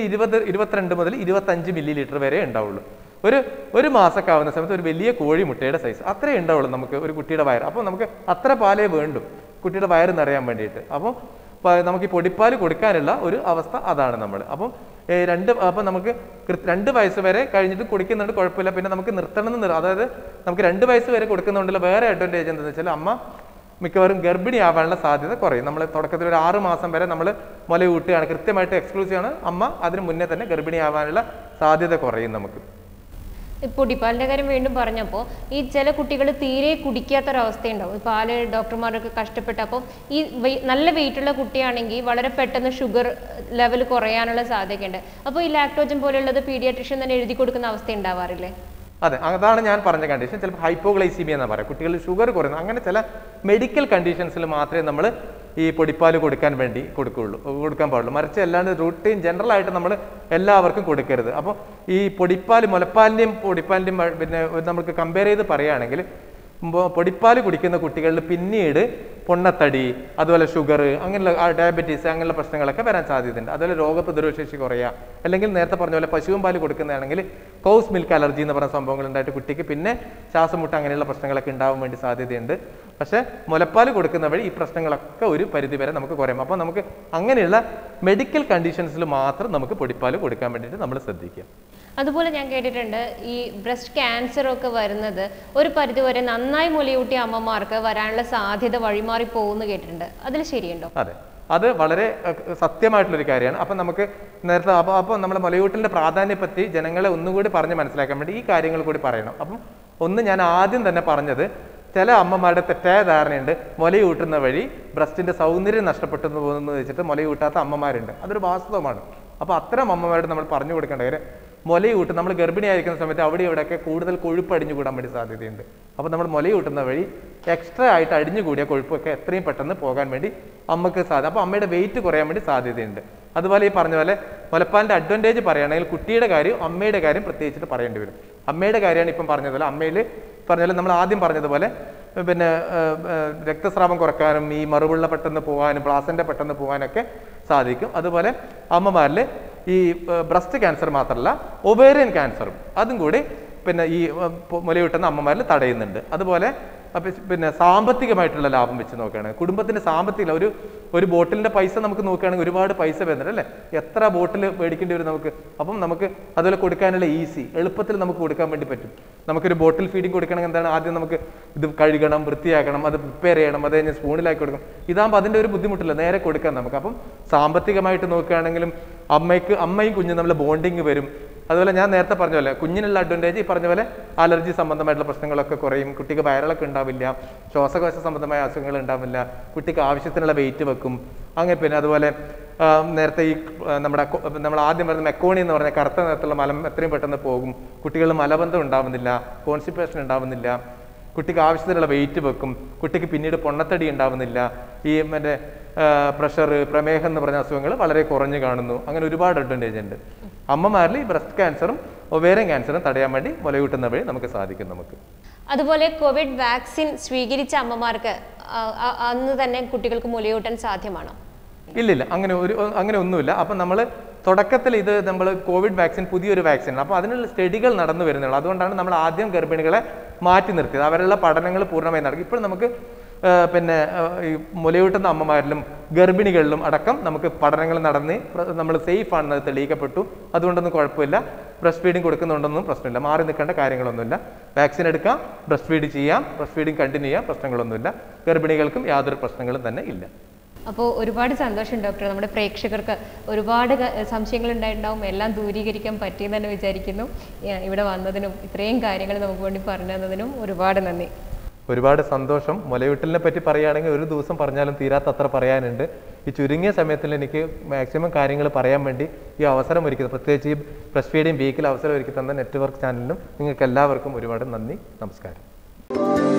22 മുതൽ 25 മില്ലി ലിറ്റർ വരെ ഉണ്ടാവുള്ളൂ. ഒരു മാസമൊക്കെ ആവുന്ന സമയത്ത് ഒരു വലിയ കോഴിമുട്ടയുടെ സൈസ് അത്രേ ഉണ്ടാവുള്ളൂ നമുക്ക് ഒരു കുട്ടിയുടെ വയർ. അപ്പോൾ നമുക്ക് അത്ര പാലേ വേണ്ടു കുട്ടിയുടെ വയറെന്നറിയാൻ വേണ്ടിയിട്ട്. അപ്പോൾ നമുക്ക് ഈ പൊടിപ്പാല് കൊടുക്കാനുള്ള ഒരു അവസ്ഥ അതാണ് നമ്മൾ. അപ്പം നമുക്ക് 2 വയസ്സ് വരെ കഴിഞ്ഞിട്ട് കുടിക്കുന്നുണ്ട്, കുഴപ്പമില്ല. പിന്നെ നമുക്ക് നിർത്തണം അതായത് നമുക്ക് 2 വയസ്സ് വരെ കൊടുക്കുന്നുണ്ടല്ലോ. വേറെ അഡ്വാൻറ്റേജ് എന്താണെന്ന് വെച്ചാൽ അമ്മ മിക്കവാറും ഗർഭിണിയാവാനുള്ള സാധ്യത കുറയും. നമ്മൾ തുടക്കത്തിൽ ഒരു 6 മാസം വരെ നമ്മൾ മുലയൂട്ടുകയാണ്, കൃത്യമായിട്ട് എക്സ്ക്ലൂസീവ് ആണ്. അമ്മ അതിന് മുന്നേ തന്നെ ഗർഭിണിയാവാനുള്ള സാധ്യത കുറയും നമുക്ക്. പൊടിപ്പാലിൻ്റെ കാര്യം വീണ്ടും പറഞ്ഞപ്പോൾ ഈ ചില കുട്ടികൾ തീരെ കുടിക്കാത്തൊരവസ്ഥയുണ്ടാവും. പാല് ഡോക്ടർമാരൊക്കെ കഷ്ടപ്പെട്ടപ്പോൾ ഈ നല്ല വെയിറ്റുള്ള കുട്ടിയാണെങ്കിൽ വളരെ പെട്ടെന്ന് ഷുഗർ ലെവൽ കുറയാനുള്ള സാധ്യതയുണ്ട്. അപ്പോൾ ഈ ലാക്ടോജൻ പോലെയുള്ളത് പീഡിയാട്രിഷ്യൻ തന്നെ എഴുതി കൊടുക്കുന്ന അവസ്ഥ ഉണ്ടാവാറില്ലേ? അതെ, അതാണ് ഞാൻ പറഞ്ഞ കണ്ടീഷൻ. ചിലപ്പോൾ ഹൈപ്പോഗ്ലൈസീമിയ എന്ന് പറയാം, കുട്ടികളിൽ ഷുഗർ കുറയുന്നു. അങ്ങനെ ചില മെഡിക്കൽ കണ്ടീഷൻസിൽ മാത്രമേ നമ്മൾ ഈ പൊടിപ്പാല് കൊടുക്കാൻ പാടുള്ളൂ. മറിച്ച് അല്ലാണ്ട് റൂട്ടീൻ ജനറലായിട്ട് നമ്മൾ എല്ലാവർക്കും കൊടുക്കരുത്. അപ്പോൾ ഈ മുലപ്പാലിൻ്റെയും പൊടിപ്പാലിൻ്റെയും പിന്നെ നമുക്ക് കമ്പയർ ചെയ്ത് പറയുകയാണെങ്കിൽ പൊടിപ്പാല് കുടിക്കുന്ന കുട്ടികളിൽ പിന്നീട് പൊണ്ണത്തടി, അതുപോലെ ഷുഗർ, അങ്ങനെയുള്ള ഡയബറ്റീസ്, അങ്ങനെയുള്ള പ്രശ്നങ്ങളൊക്കെ വരാൻ സാധ്യതയുണ്ട്. അതുപോലെ രോഗപ്രതിരോധ ശേഷി കുറയുക, അല്ലെങ്കിൽ നേരത്തെ പറഞ്ഞ പോലെ പശുവും പാല് കൊടുക്കുന്നതാണെങ്കിൽ കൗസ് മിൽക്ക് അലർജി എന്ന് പറയുന്ന സംഭവങ്ങൾ ഉണ്ടായിട്ട് കുട്ടിക്ക് പിന്നെ ശ്വാസമുട്ട് അങ്ങനെയുള്ള പ്രശ്നങ്ങളൊക്കെ ഉണ്ടാവാൻ വേണ്ടി സാധ്യതയുണ്ട്. പക്ഷേ മുലപ്പാല് കൊടുക്കുന്ന വഴി ഈ പ്രശ്നങ്ങളൊക്കെ ഒരു പരിധി വരെ നമുക്ക് കുറയും. അപ്പോൾ നമുക്ക് അങ്ങനെയുള്ള മെഡിക്കൽ കണ്ടീഷൻസിൽ മാത്രം നമുക്ക് പൊടിപ്പാല് കൊടുക്കാൻ വേണ്ടിയിട്ട് നമ്മൾ ശ്രദ്ധിക്കുക. അതുപോലെ ഞാൻ കേട്ടിട്ടുണ്ട് ഈ ബ്രസ്റ്റ് ക്യാൻസർ ഒക്കെ വരുന്നത് ഒരു പരിധി വരെ നന്നായി മുലയൂട്ടിയ അമ്മമാർക്ക് വരാനുള്ള സാധ്യത വഴിമാറി പോകുന്നു കേട്ടിട്ടുണ്ട്. അതിൽ ശരിയുണ്ടോ? അതെ, അത് വളരെ സത്യമായിട്ടുള്ളൊരു കാര്യമാണ്. അപ്പം നമുക്ക് നേരത്തെ അപ്പോൾ നമ്മുടെ മുലയൂട്ടലിൻ്റെ പ്രാധാന്യപ്പറ്റി ജനങ്ങളെ ഒന്നുകൂടി പറഞ്ഞ് മനസ്സിലാക്കാൻ വേണ്ടി ഈ കാര്യങ്ങൾ കൂടി പറയണം. അപ്പം ഞാൻ ആദ്യം തന്നെ പറഞ്ഞത്, ചില അമ്മമാരുടെ തെറ്റായ ധാരണയുണ്ട്, മുലയൂട്ടുന്ന വഴി ബ്രസ്റ്റിൻ്റെ സൗന്ദര്യം നഷ്ടപ്പെട്ടു പോകുന്നു വെച്ചിട്ട് മുലയൂട്ടാത്ത അമ്മമാരുണ്ട്. അതൊരു വാസ്തവമാണ്. അപ്പോൾ അത്തരം അമ്മമാരോട് നമ്മൾ പറഞ്ഞു കൊടുക്കേണ്ട കാര്യം, മുലയൂട്ട് നമ്മൾ ഗർഭിണിയായിരിക്കുന്ന സമയത്ത് അവിടെ ഇവിടെയൊക്കെ കൂടുതൽ കൊഴുപ്പ് അടിഞ്ഞുകൂടാൻ വേണ്ടി സാധ്യതയുണ്ട്. അപ്പോൾ നമ്മൾ മുലയൂട്ടുന്ന വഴി എക്സ്ട്രാ ആയിട്ട് അടിഞ്ഞുകൂടിയ കൊഴുപ്പൊക്കെ എത്രയും പെട്ടെന്ന് പോകാൻ വേണ്ടി അമ്മക്ക് സാധ്യത. അപ്പോൾ അമ്മയുടെ വെയിറ്റ് കുറയാൻ വേണ്ടി സാധ്യതയുണ്ട്. അതുപോലെ ഈ പറഞ്ഞ പോലെ മുലപ്പാലിൻ്റെ അഡ്വാൻറ്റേജ് പറയുകയാണെങ്കിൽ കുട്ടിയുടെ കാര്യം അമ്മയുടെ കാര്യം പ്രത്യേകിച്ചിട്ട് പറയേണ്ടി വരും. അമ്മയുടെ കാര്യമാണ് ഇപ്പം പറഞ്ഞതുപോലെ, അമ്മയിൽ പറഞ്ഞാൽ നമ്മൾ ആദ്യം പറഞ്ഞതുപോലെ പിന്നെ രക്തസ്രാവം കുറക്കാനും ഈ മറുപിള്ള പെട്ടെന്ന് പോകാനും പ്ലാസൻ്റെ പെട്ടെന്ന് പോകാനൊക്കെ സാധിക്കും. അതുപോലെ അമ്മമാരിൽ ഈ ബ്രസ്റ്റ് ക്യാൻസർ മാത്രമല്ല ഒവേറിയൻ ക്യാൻസറും അതും കൂടി പിന്നെ ഈ മുലയൂട്ടുന്ന അമ്മമാരിൽ തടയുന്നുണ്ട്. അതുപോലെ പിന്നെ സാമ്പത്തികമായിട്ടുള്ള ലാഭം വെച്ച് നോക്കുകയാണെങ്കിൽ കുടുംബത്തിന് സാമ്പത്തിക ഒരു ബോട്ടിലിൻ്റെ പൈസ നമുക്ക് നോക്കുകയാണെങ്കിൽ ഒരുപാട് പൈസ വരുന്നുണ്ട് അല്ലേ, എത്ര ബോട്ടിൽ മേടിക്കേണ്ടി വരും നമുക്ക്. അപ്പം നമുക്ക് അതുപോലെ കൊടുക്കാനുള്ള എളുപ്പത്തിൽ നമുക്ക് കൊടുക്കാൻ വേണ്ടി പറ്റും. നമുക്കൊരു ബോട്ടിൽ ഫീഡിങ് കൊടുക്കണമെങ്കിൽ എന്താണ്, ആദ്യം നമുക്ക് ഇത് കഴുകണം, വൃത്തിയാക്കണം, അത് പ്രിപ്പയർ ചെയ്യണം, അത് കഴിഞ്ഞ് സ്പൂണിലാക്കി കൊടുക്കണം. ഇതാകുമ്പോൾ അതിൻ്റെ ഒരു ബുദ്ധിമുട്ടില്ല, നേരെ കൊടുക്കാം നമുക്ക്. അപ്പം സാമ്പത്തികമായിട്ട് നോക്കുകയാണെങ്കിലും അമ്മയും കുഞ്ഞും തമ്മിൽ ബോണ്ടിങ് വരും. അതുപോലെ ഞാൻ നേരത്തെ പറഞ്ഞ പോലെ കുഞ്ഞിനുള്ള അഡ്വാൻറ്റേജ് ഈ പറഞ്ഞ പോലെ അലർജി സംബന്ധമായിട്ടുള്ള പ്രശ്നങ്ങളൊക്കെ കുറയും, കുട്ടിക്ക് വയറിളക്കം ഉണ്ടാവില്ല, ശ്വാസകോശ സംബന്ധമായ അസുഖങ്ങൾ ഉണ്ടാവില്ല, കുട്ടിക്ക് ആവശ്യത്തിനുള്ള വെയിറ്റ് വെക്കും. അങ്ങനെ പിന്നെ അതുപോലെ നേരത്തെ ഈ നമ്മൾ ആദ്യം പറഞ്ഞ മെക്കോണി എന്ന് പറഞ്ഞ കറുത്ത നിറത്തുള്ള മലം എത്രയും പെട്ടെന്ന് പോകും, കുട്ടികളിൽ മലബന്ധം ഉണ്ടാവുന്നില്ല, കോൺസ്റ്റിപ്പേഷൻ ഉണ്ടാവുന്നില്ല, കുട്ടിക്ക് ആവശ്യത്തിനുള്ള വെയിറ്റ് വെക്കും, കുട്ടിക്ക് പിന്നീട് പൊണ്ണത്തടി ഉണ്ടാവുന്നില്ല, ഈ മറ്റേ പ്രഷർ, പ്രമേഹം എന്ന് പറഞ്ഞ അസുഖങ്ങൾ വളരെ കുറഞ്ഞു കാണുന്നു. അങ്ങനെ ഒരുപാട് അഡ്വാൻറ്റേജ് ഉണ്ട്. അമ്മമാരിൽ ഈ ബ്രസ്റ്റ് ക്യാൻസറും ഒവേറിയൻ ക്യാൻസറും തടയാൻ വേണ്ടി മുലയൂട്ടുന്ന വഴി നമുക്ക് സാധിക്കും. നമുക്ക് അതുപോലെ കോവിഡ് വാക്സിൻ സ്വീകരിച്ച അമ്മമാർക്ക് അന്ന് തന്നെ കുട്ടികൾക്ക് മുലയൂട്ടാൻ സാധ്യമാണോ? ഇല്ലില്ല, അങ്ങനെ ഒന്നുമില്ല. അപ്പം നമ്മൾ തുടക്കത്തിൽ നമ്മൾ കോവിഡ് വാക്സിൻ പുതിയൊരു വാക്സിനാണ്, അപ്പോൾ അതിനുള്ള സ്റ്റഡികൾ നടന്നു വരുന്നുള്ളൂ. അതുകൊണ്ടാണ് നമ്മൾ ആദ്യം ഗർഭിണികളെ മാറ്റി നിർത്തിയത്, അവരുടെ പഠനങ്ങൾ പൂർണ്ണമായി നടക്കും. ഇപ്പോൾ നമുക്ക് പിന്നെ ഈ മുലയൂട്ടുന്ന അമ്മമാരിലും ഗർഭിണികളിലും അടക്കം നമുക്ക് പഠനങ്ങൾ നടന്ന് നമ്മൾ സേഫ് ആണെന്നത് തെളിയിക്കപ്പെട്ടു. അതുകൊണ്ടൊന്നും കുഴപ്പമില്ല, ബ്രസ്റ്റ് ഫീഡിങ് കൊടുക്കുന്നുണ്ടൊന്നും പ്രശ്നമില്ല, മാറി നിൽക്കേണ്ട കാര്യങ്ങളൊന്നുമില്ല. വാക്സിൻ എടുക്കാം, ബ്രസ്റ്റ് ഫീഡ് ചെയ്യാം, ബ്രസ്റ്റ് ഫീഡിങ് കണ്ടിന്യൂ ചെയ്യാം, പ്രശ്നങ്ങളൊന്നുമില്ല. ഗർഭിണികൾക്കും യാതൊരു പ്രശ്നങ്ങളും തന്നെ ഇല്ല. അപ്പോൾ ഒരുപാട് സന്തോഷം ഡോക്ടർ, നമ്മുടെ പ്രേക്ഷകർക്ക് ഒരുപാട് സംശയങ്ങൾ ഉണ്ടായിട്ടുണ്ടാവും, എല്ലാം ദൂരീകരിക്കാൻ പറ്റിയെന്ന് തന്നെ വിചാരിക്കുന്നു. ഇവിടെ വന്നതിനും ഇത്രയും കാര്യങ്ങൾ നമുക്ക് വേണ്ടി പറഞ്ഞു തന്നതിനും ഒരുപാട് നന്ദി. ഒരുപാട് സന്തോഷം. മുലയൂട്ടലിനെ പറ്റി പറയുകയാണെങ്കിൽ ഒരു ദിവസം പറഞ്ഞാലും തീരാത്തത്ര പറയാനുണ്ട്. ഈ ചുരുങ്ങിയ സമയത്തിൽ എനിക്ക് മാക്സിമം കാര്യങ്ങൾ പറയാൻ വേണ്ടി ഈ അവസരം ഒരുക്കുന്നത്, പ്രത്യേകിച്ച് ഈ ബ്രസ്റ്റ് ഫീഡിംഗ് വീക്കിൽ അവസരം ഒരുക്കി തന്ന നെറ്റ്വർക്ക് ചാനലിനും നിങ്ങൾക്ക് എല്ലാവർക്കും ഒരുപാട് നന്ദി. നമസ്കാരം.